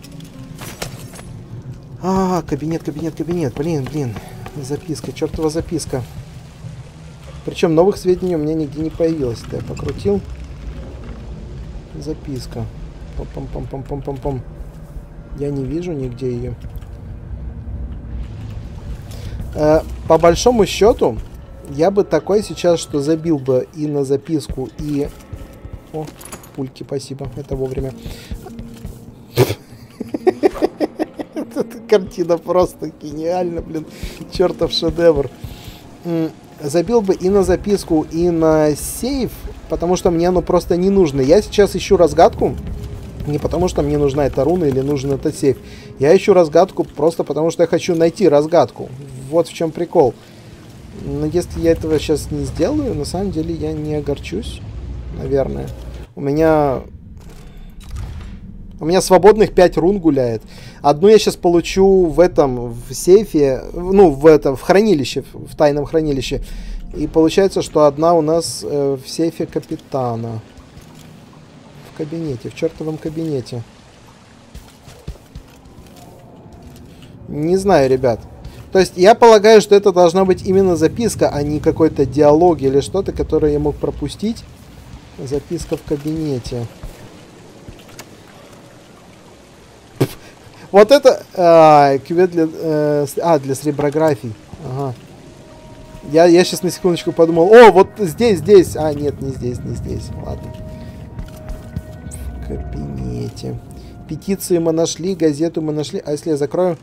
Кабинет. Блин. Записка, чертова записка. Причем новых сведений у меня нигде не появилось. Я покрутил. Записка. Пам-пам-пам-пам-пам-пам. Я не вижу нигде ее. По большому счету, я бы такой сейчас, что забил бы и на записку, и... О, пульки, спасибо, это вовремя. Эта картина просто гениальна, блин. Чертов шедевр. Забил бы и на записку, и на сейф, потому что мне оно просто не нужно. Я сейчас ищу разгадку, не потому что мне нужна эта руна или нужен этот сейф. Я ищу разгадку просто потому, что я хочу найти разгадку. Вот в чем прикол. Но если я этого сейчас не сделаю, на самом деле я не огорчусь, наверное. У меня свободных 5 рун гуляет. Одну я сейчас получу в этом, в сейфе, ну, в хранилище, в тайном хранилище. И получается, что одна у нас в сейфе капитана. В В кабинете, в чертовом кабинете. Не знаю, ребят. То есть я полагаю, что это должна быть именно записка, а не какой-то диалог или что-то, которое я мог пропустить. Записка в кабинете. Вот это... кювет для... для сребрографий. Ага. Я сейчас на секундочку подумал. О, вот здесь. А, нет, не здесь. Ладно. В кабинете. Петицию мы нашли, газету мы нашли. А если я закрою?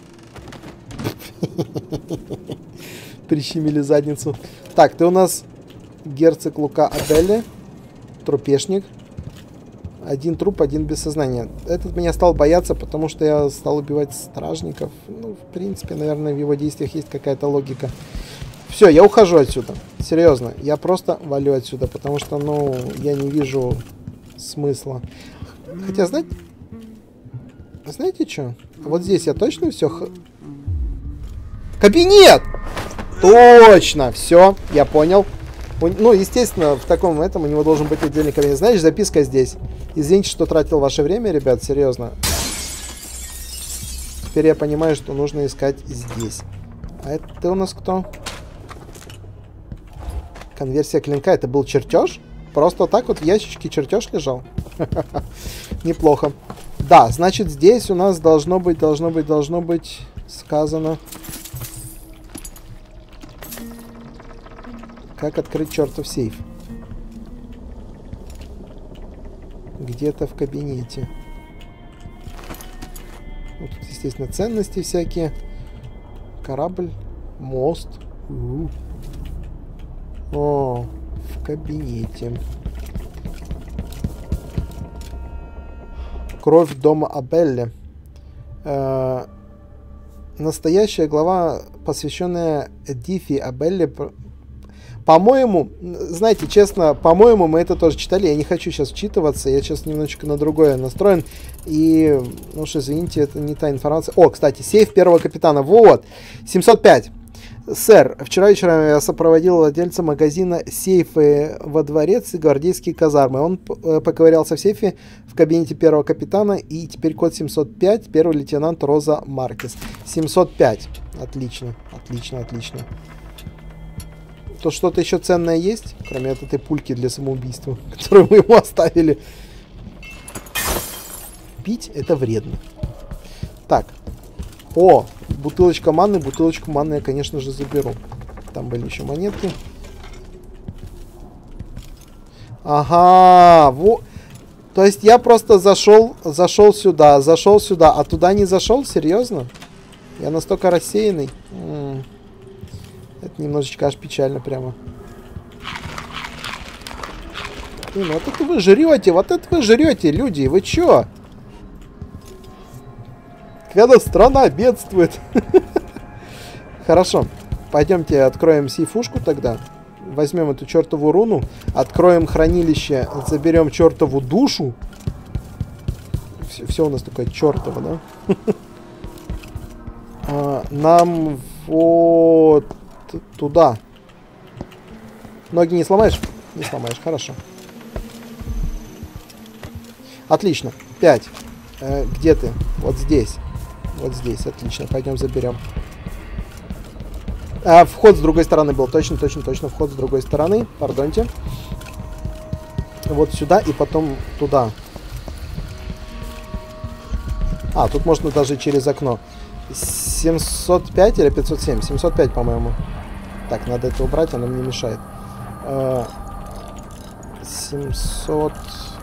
Прищемили задницу. Так, ты у нас герцог Лука Абелли. Трупешник. Один труп, один без сознания. Этот меня стал бояться, потому что я стал убивать стражников. Ну, в принципе, наверное, в его действиях есть какая-то логика. Все, я ухожу отсюда. Серьезно, я просто валю отсюда, потому что, ну, я не вижу смысла. Хотя, знаете что? Вот здесь я точно все... Кабинет! Точно! Все, я понял. Ну, естественно, в таком у него должен быть отдельный кабинет. Знаешь, записка здесь. Извините, что тратил ваше время, ребят, серьезно. Теперь я понимаю, что нужно искать здесь. А это у нас кто? Конверсия клинка. Это был чертеж? Просто так вот в ящичке чертеж лежал? Неплохо. Да, значит, здесь у нас должно быть сказано... Как открыть чертов сейф? Где-то в кабинете. Вот тут, естественно, ценности всякие. Корабль, мост. О, в кабинете. Кровь дома Абелли. Настоящая глава, посвященная Дифи Абелли. По-моему, знаете, честно, по-моему, мы это тоже читали. Я не хочу сейчас вчитываться. Я сейчас немножечко на другое настроен. И, ну уж извините, это не та информация. О, кстати, сейф первого капитана. Вот, 705. Сэр, вчера вечером я сопроводил владельца магазина сейфы во дворец и гвардейские казармы. Он поковырялся в сейфе в кабинете первого капитана. И теперь код 705, первый лейтенант Роза Маркес. 705. Отлично, отлично. То что-то еще ценное есть, кроме от этой пульки для самоубийства, которую мы ему оставили. Пить это вредно. Так. О, бутылочка манны. Бутылочку манны я, конечно же, заберу. Там были еще монетки. Ага, вот. То есть я просто зашел сюда, а туда не зашел? Серьезно? Я настолько рассеянный. Это немножечко аж печально прямо. Блин, вот это вы жрете, люди, вы чё? Когда страна бедствует. Хорошо, пойдемте откроем сейфушку тогда. Возьмем эту чертову руну, откроем хранилище, заберем чертову душу. Все у нас такое чертово, да? Нам вот... туда. Ноги не сломаешь? Не сломаешь, хорошо. Отлично. 5. Где ты? Вот здесь. Вот здесь, отлично. Пойдем заберем. Вход с другой стороны был. Точно. Вход с другой стороны. Пардоньте. Вот сюда и потом туда. Тут можно даже через окно. 705 или 507? 705, по-моему. Так, надо это убрать, оно мне мешает. 700...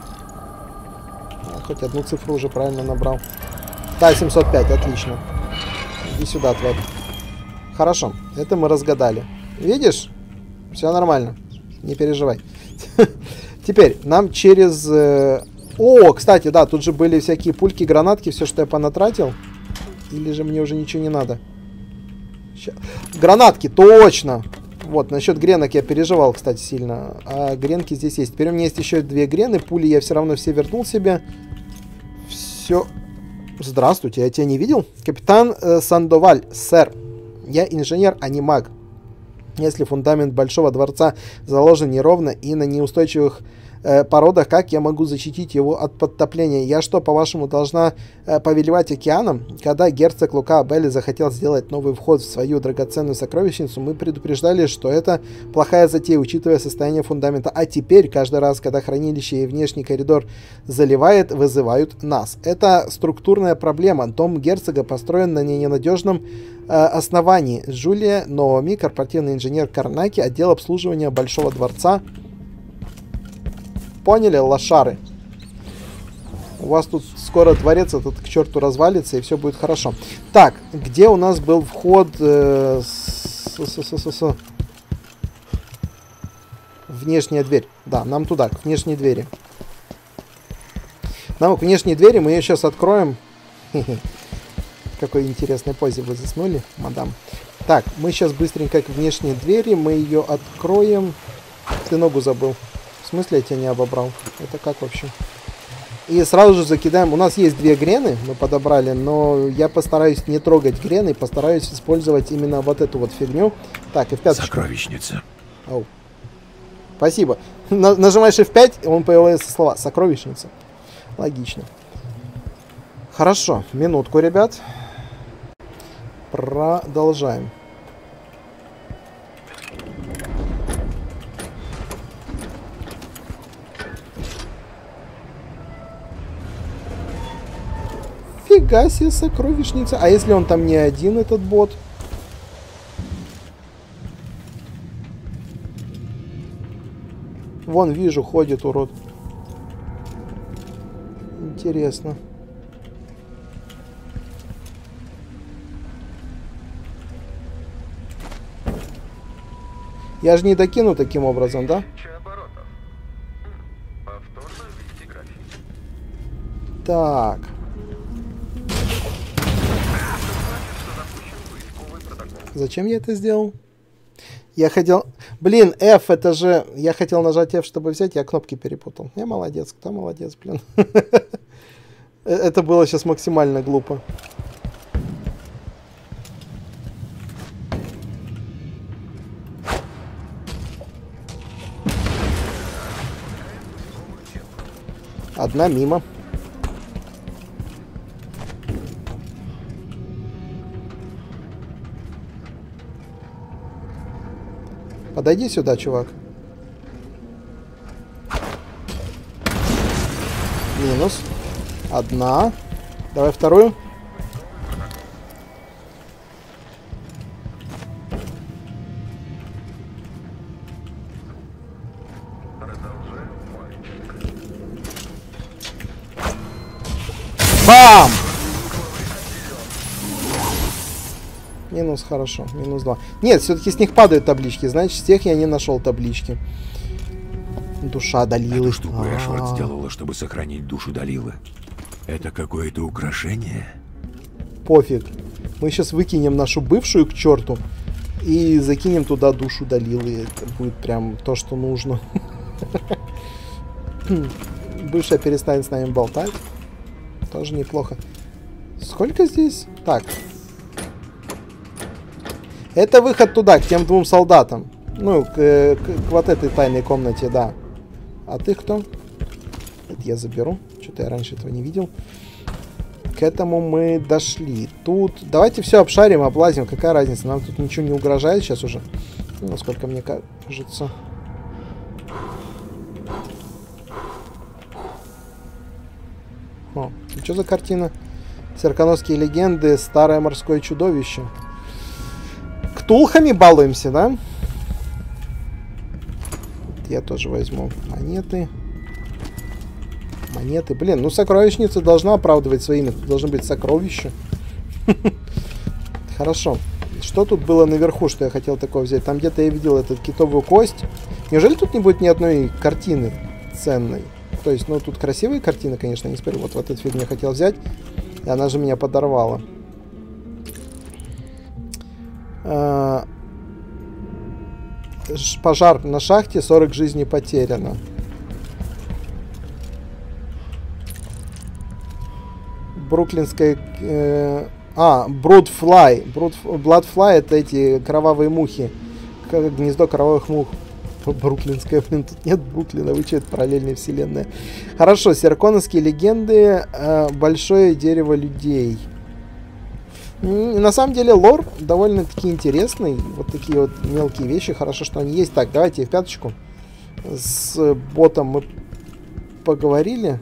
хоть одну цифру уже правильно набрал. Да, 705, отлично. Иди сюда, тварь. Хорошо, это мы разгадали. Видишь? Все нормально. Не переживай. Теперь нам через... О, кстати, да, тут же были всякие пульки, гранатки, все, что я понатратил. Или же мне уже ничего не надо? Гранатки, точно! Вот, насчет гренок я переживал, кстати, сильно. А гренки здесь есть. Теперь у меня есть еще 2 грены. Пули я все равно все вернул себе. Все. Здравствуйте, я тебя не видел? Капитан Сандоваль, сэр. Я инженер, а не маг. Если фундамент Большого дворца заложен неровно и на неустойчивых породах, как я могу защитить его от подтопления? Я что, по-вашему, должна повелевать океаном? Когда герцог Лука Абелли захотел сделать новый вход в свою драгоценную сокровищницу, мы предупреждали, что это плохая затея, учитывая состояние фундамента. А теперь, каждый раз, когда хранилище и внешний коридор заливает, вызывают нас. Это структурная проблема. Дом герцога построен на ненадежном основании. Джулия Noomi, корпоративный инженер Карнаки, отдел обслуживания Большого дворца. Поняли, лошары? У вас тут скоро дворец этот к черту развалится, и все будет хорошо. Так, где у нас был вход внешняя дверь? Да, нам туда, к внешней двери. Нам к внешней двери, мы ее сейчас откроем. В какой интересной позе вы заснули, мадам. Так, мы сейчас быстренько к внешней двери, мы ее откроем. Ты ногу забыл. В смысле я тебя не обобрал? Это как вообще? И сразу же закидаем. У нас есть 2 грены, мы подобрали, но я постараюсь не трогать грены, постараюсь использовать именно вот эту вот фигню. Так, F5. Сокровищница. Оу. Спасибо. Нажимаешь F5, и он появляется слова. Сокровищница. Логично. Хорошо, минутку, ребят. Продолжаем. Фига себе, сокровищница. А если он там не один, этот бот? Вон, вижу, ходит урод. Интересно. Я же не докину таким образом, да? Так. Зачем я это сделал? Я хотел... Блин, F, это же... Я хотел нажать F, чтобы взять, я кнопки перепутал. Я молодец, кто молодец, блин. Это было сейчас максимально глупо. Одна мимо. Подойди сюда, чувак. Минус. Одна. Давай вторую. Бам! Минус, хорошо. Минус 2. Нет, все-таки с них падают таблички. Значит, с тех я не нашел таблички. Душа Далилы. Эту штуку Эшвард сделала, чтобы сохранить душу Далилы. Это какое-то украшение? Пофиг. Мы сейчас выкинем нашу бывшую к черту и закинем туда душу Далилы. Это будет прям то, что нужно. Бывшая перестанет с нами болтать. Тоже неплохо. Сколько здесь? Так. Это выход туда, к тем 2 солдатам. Ну, к вот этой тайной комнате, да. А ты кто? Это я заберу. Что-то я раньше этого не видел. К этому мы дошли. Тут... Давайте все обшарим, облазим. Какая разница? Нам тут ничего не угрожает сейчас уже. Ну, насколько мне кажется. О, что за картина? Серконосские легенды, старое морское чудовище. Ктулхами балуемся, да? Я тоже возьму монеты. Монеты. Блин, ну сокровищница должна оправдывать своими. Тут должны быть сокровища. Хорошо. Что тут было наверху, что я хотел такое взять? Там где-то я видел эту китовую кость. Неужели тут не будет ни одной картины ценной? То есть, ну, тут красивые картины, конечно, не спорю. Вот эту фигню я хотел взять, и она же меня подорвала. Пожар на шахте, 40 жизней потеряно. Бруклинская... Bloodfly. Bloodfly — это эти кровавые мухи. Как гнездо кровавых мух. Бруклинская, блин, тут нет Бруклина, вы что, это параллельная вселенная. Хорошо, серконовские легенды, большое дерево людей. На самом деле лор довольно-таки интересный. Вот такие вот мелкие вещи, хорошо, что они есть. Так, давайте в пяточку. С ботом мы поговорили.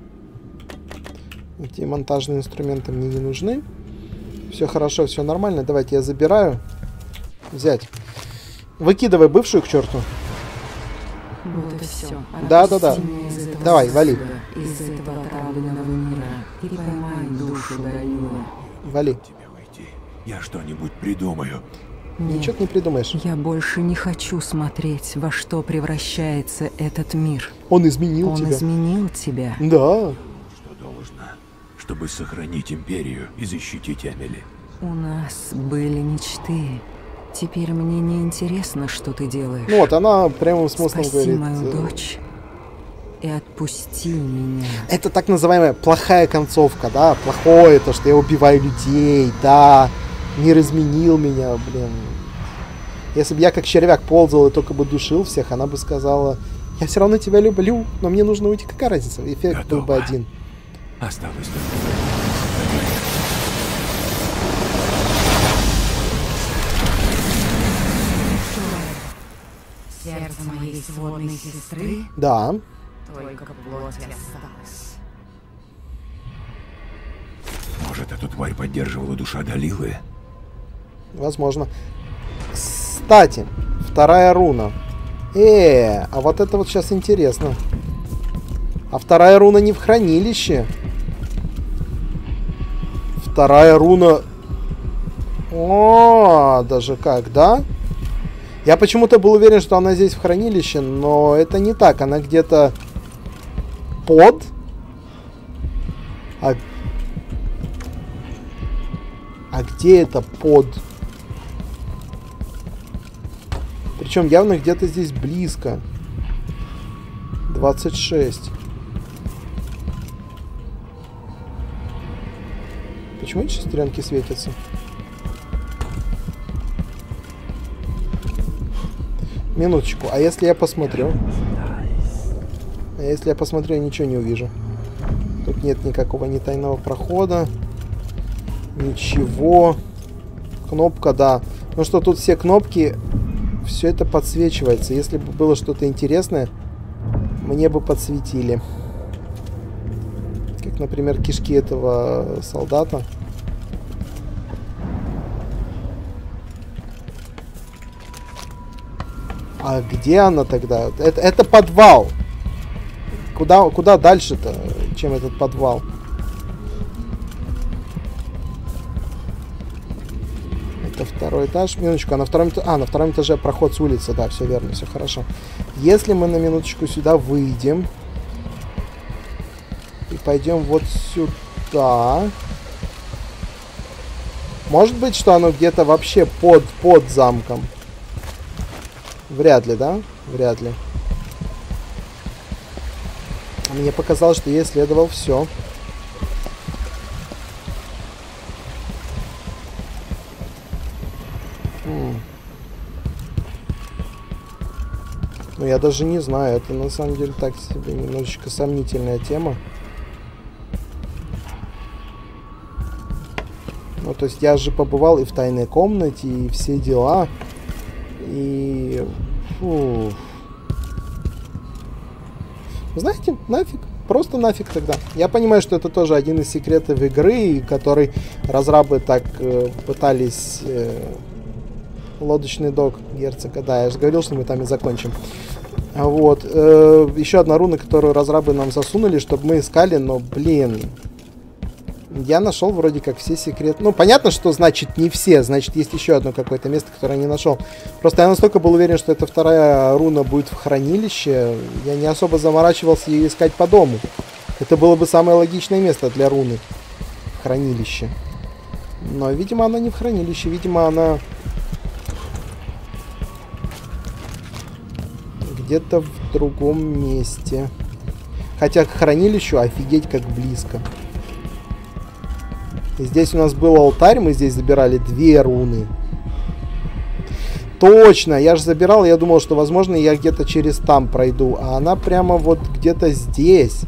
Эти монтажные инструменты мне не нужны. Все хорошо, все нормально. Давайте я забираю. Взять. Выкидывай бывшую к черту. Вот и все. Да. Давай, вали. Из этого отравленного мира и поймай душу Данила. Вали. Тебе уйти. Я что-нибудь придумаю. Ничего ты не придумаешь. Я больше не хочу смотреть, во что превращается этот мир. Он изменил Он тебя. изменил тебя. Да. Что должно, чтобы сохранить империю и защитить Эмили. У нас были мечты. Теперь мне не интересно, что ты делаешь. Ну вот, она прямым смыслом Спаси говорит. мою дочь и отпусти меня. Это так называемая плохая концовка, да? Плохое, то, что я убиваю людей, да. Мир изменил меня, блин. Если бы я как червяк ползал и только бы душил всех, она бы сказала: я все равно тебя люблю, но мне нужно уйти. Какая разница? Эффект был бы один. Осталось только... Сердце моей сводной сестры, Да. только плоть осталась. Может, эту тварь поддерживала душа Далилы? Возможно. Кстати, вторая руна. А вот это вот сейчас интересно. А вторая руна не в хранилище. Вторая руна... О, даже как, да? Я почему-то был уверен, что она здесь в хранилище, но это не так. Она где-то под... А где это под? Причем явно где-то здесь близко. 26. Почему эти шестеренки светятся? Минуточку. А если я посмотрю? А если я посмотрю, я ничего не увижу. Тут нет никакого ни тайного прохода. Ничего. Кнопка, да. Ну что, тут все кнопки... Все это подсвечивается. Если бы было что-то интересное, мне бы подсветили. Как, например, кишки этого солдата. А где она тогда? Это подвал. Куда дальше-то, чем этот подвал? Это второй этаж. Минуточку, а на втором этаже проход с улицы. Да, все верно, все хорошо. Если мы на минуточку сюда выйдем и пойдем вот сюда. Может быть, что оно где-то вообще под замком? Вряд ли, да? Вряд ли. Мне показалось, что я исследовал все. Ну, я даже не знаю. Это на самом деле так себе немножечко сомнительная тема. Ну, то есть я же побывал и в тайной комнате, и все дела. И... Фу. Знаете, нафиг. Просто нафиг тогда. Я понимаю, что это тоже один из секретов игры, который разрабы так пытались... Лодочный док герцога. Да, я же говорил, что мы там и закончим. Вот. Еще одна руна, которую разрабы нам засунули, чтобы мы искали, но, блин... Я нашел вроде как все секреты. Ну, понятно, что значит не все. Значит, есть еще одно какое-то место, которое я не нашел. Просто я настолько был уверен, что эта вторая руна будет в хранилище. Я не особо заморачивался ее искать по дому. Это было бы самое логичное место для руны. Хранилище. Но, видимо, она не в хранилище. Видимо, она... где-то в другом месте. Хотя к хранилищу офигеть как близко. И здесь у нас был алтарь, мы здесь забирали 2 руны. Точно, я же забирал, я думал, что, возможно, я где-то через там пройду. А она прямо вот где-то здесь.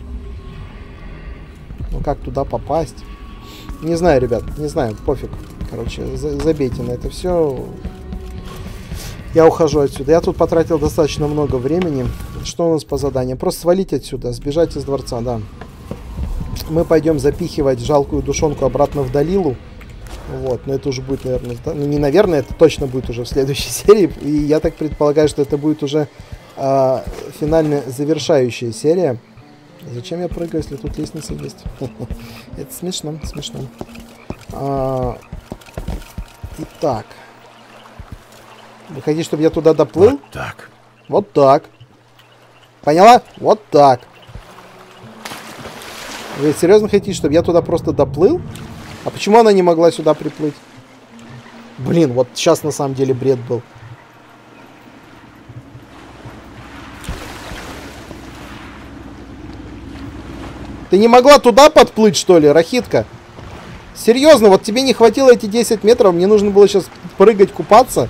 Ну, как туда попасть? Не знаю, ребят, не знаю, пофиг. Короче, забейте на это все. Я ухожу отсюда. Я тут потратил достаточно много времени. Что у нас по заданию? Просто свалить отсюда, сбежать из дворца, да. Мы пойдем запихивать жалкую душонку обратно в Далилу. Вот, но это уже будет, наверное, ну не наверное, это точно будет уже в следующей серии. И я так предполагаю, что это будет уже финальная завершающая серия. Зачем я прыгаю, если тут лестница есть? Это смешно, смешно. Итак. Вы хотите, чтобы я туда доплыл? Вот так. Вот так. Поняла? Вот так. Вы серьезно хотите, чтобы я туда просто доплыл? А почему она не могла сюда приплыть? Блин, вот сейчас на самом деле бред был. Ты не могла туда подплыть, что ли, Рахитка? Серьезно, вот тебе не хватило эти 10 метров, мне нужно было сейчас прыгать, купаться.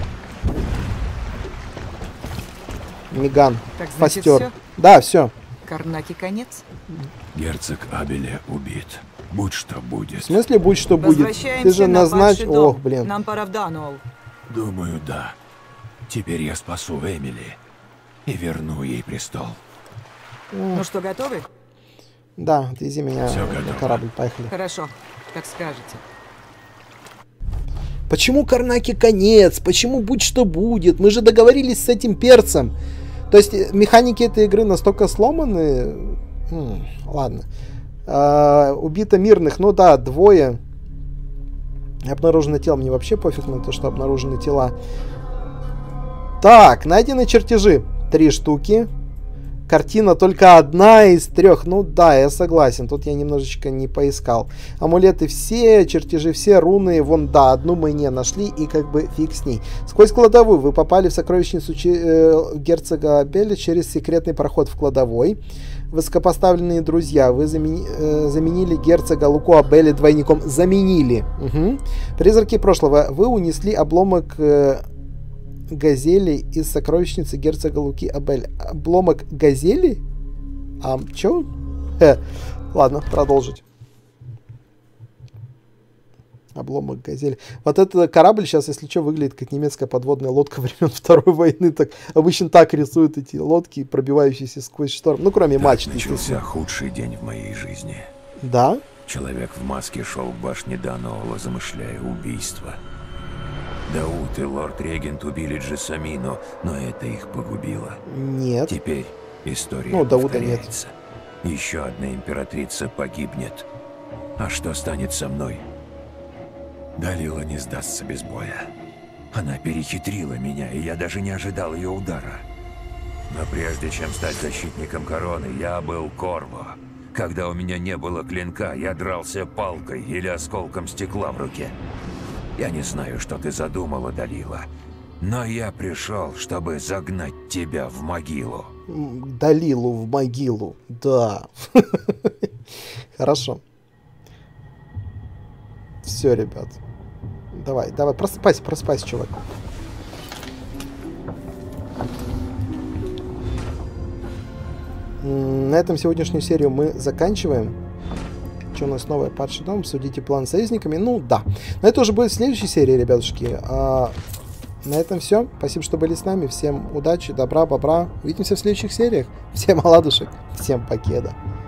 Миган, Так, значит, постер. всё? Да, все. Карнаки конец? Герцог Абеля убит. Будь что будет. В смысле, будь что будет? Ты же на назначь... падший дом. Ох, блин. Нам пора в Дануолл. Думаю, да. Теперь я спасу Эмили и верну ей престол. Ну что, готовы? Да, отвези меня Всё на готово. корабль, поехали. Хорошо, как скажете. Почему Карнаки конец? Почему будь что будет? Мы же договорились с этим перцем. То есть механики этой игры настолько сломаны. Ладно. Убито мирных, ну да, 2. Обнаружено тело. Мне вообще пофиг на то, что обнаружены тела. Так, найдены чертежи. 3 штуки. Картина только 1 из 3. Ну да, я согласен. Тут я немножечко не поискал. Амулеты все, чертежи все, руны. Вон, да, одну мы не нашли. И как бы фиг с ней. Сквозь кладовую вы попали в сокровищницу герцога Абеля через секретный проход в кладовой. Высокопоставленные друзья. Вы заменили герцога Луку Абеля двойником. Заменили. Угу. Призраки прошлого. Вы унесли обломок... газели из сокровищницы герцога Луки Абель. Обломок газели? А, чё? Ладно, продолжить. Обломок газели. Вот этот корабль сейчас, если что, выглядит как немецкая подводная лодка времен Второй войны. Так, обычно так рисуют эти лодки, пробивающиеся сквозь шторм. Ну, кроме мачты. Начался худший день в моей жизни. Да? Человек в маске шел к башне Дануолла, замышляя убийство. Дауд и лорд-регент убили Джессамину, но это их погубило. Нет. Теперь история Нет. повторяется. Еще одна императрица погибнет. А что станет со мной? Далила не сдастся без боя. Она перехитрила меня, и я даже не ожидал ее удара. Но прежде чем стать защитником короны, я был Корво. Когда у меня не было клинка, я дрался палкой или осколком стекла в руке. Я не знаю, что ты задумала, Далила, но я пришел, чтобы загнать тебя в могилу. Далилу в могилу, да. Хорошо. Все, ребят. Давай, просыпайся, чувак. На этом сегодняшнюю серию мы заканчиваем. Что у нас новое? Падший дом. Судите план с союзниками. Ну, да. Но это уже будет в следующей серии, ребятушки. На этом все. Спасибо, что были с нами. Всем удачи, добра, бобра. Увидимся в следующих сериях. Всем оладушек. Всем покеда.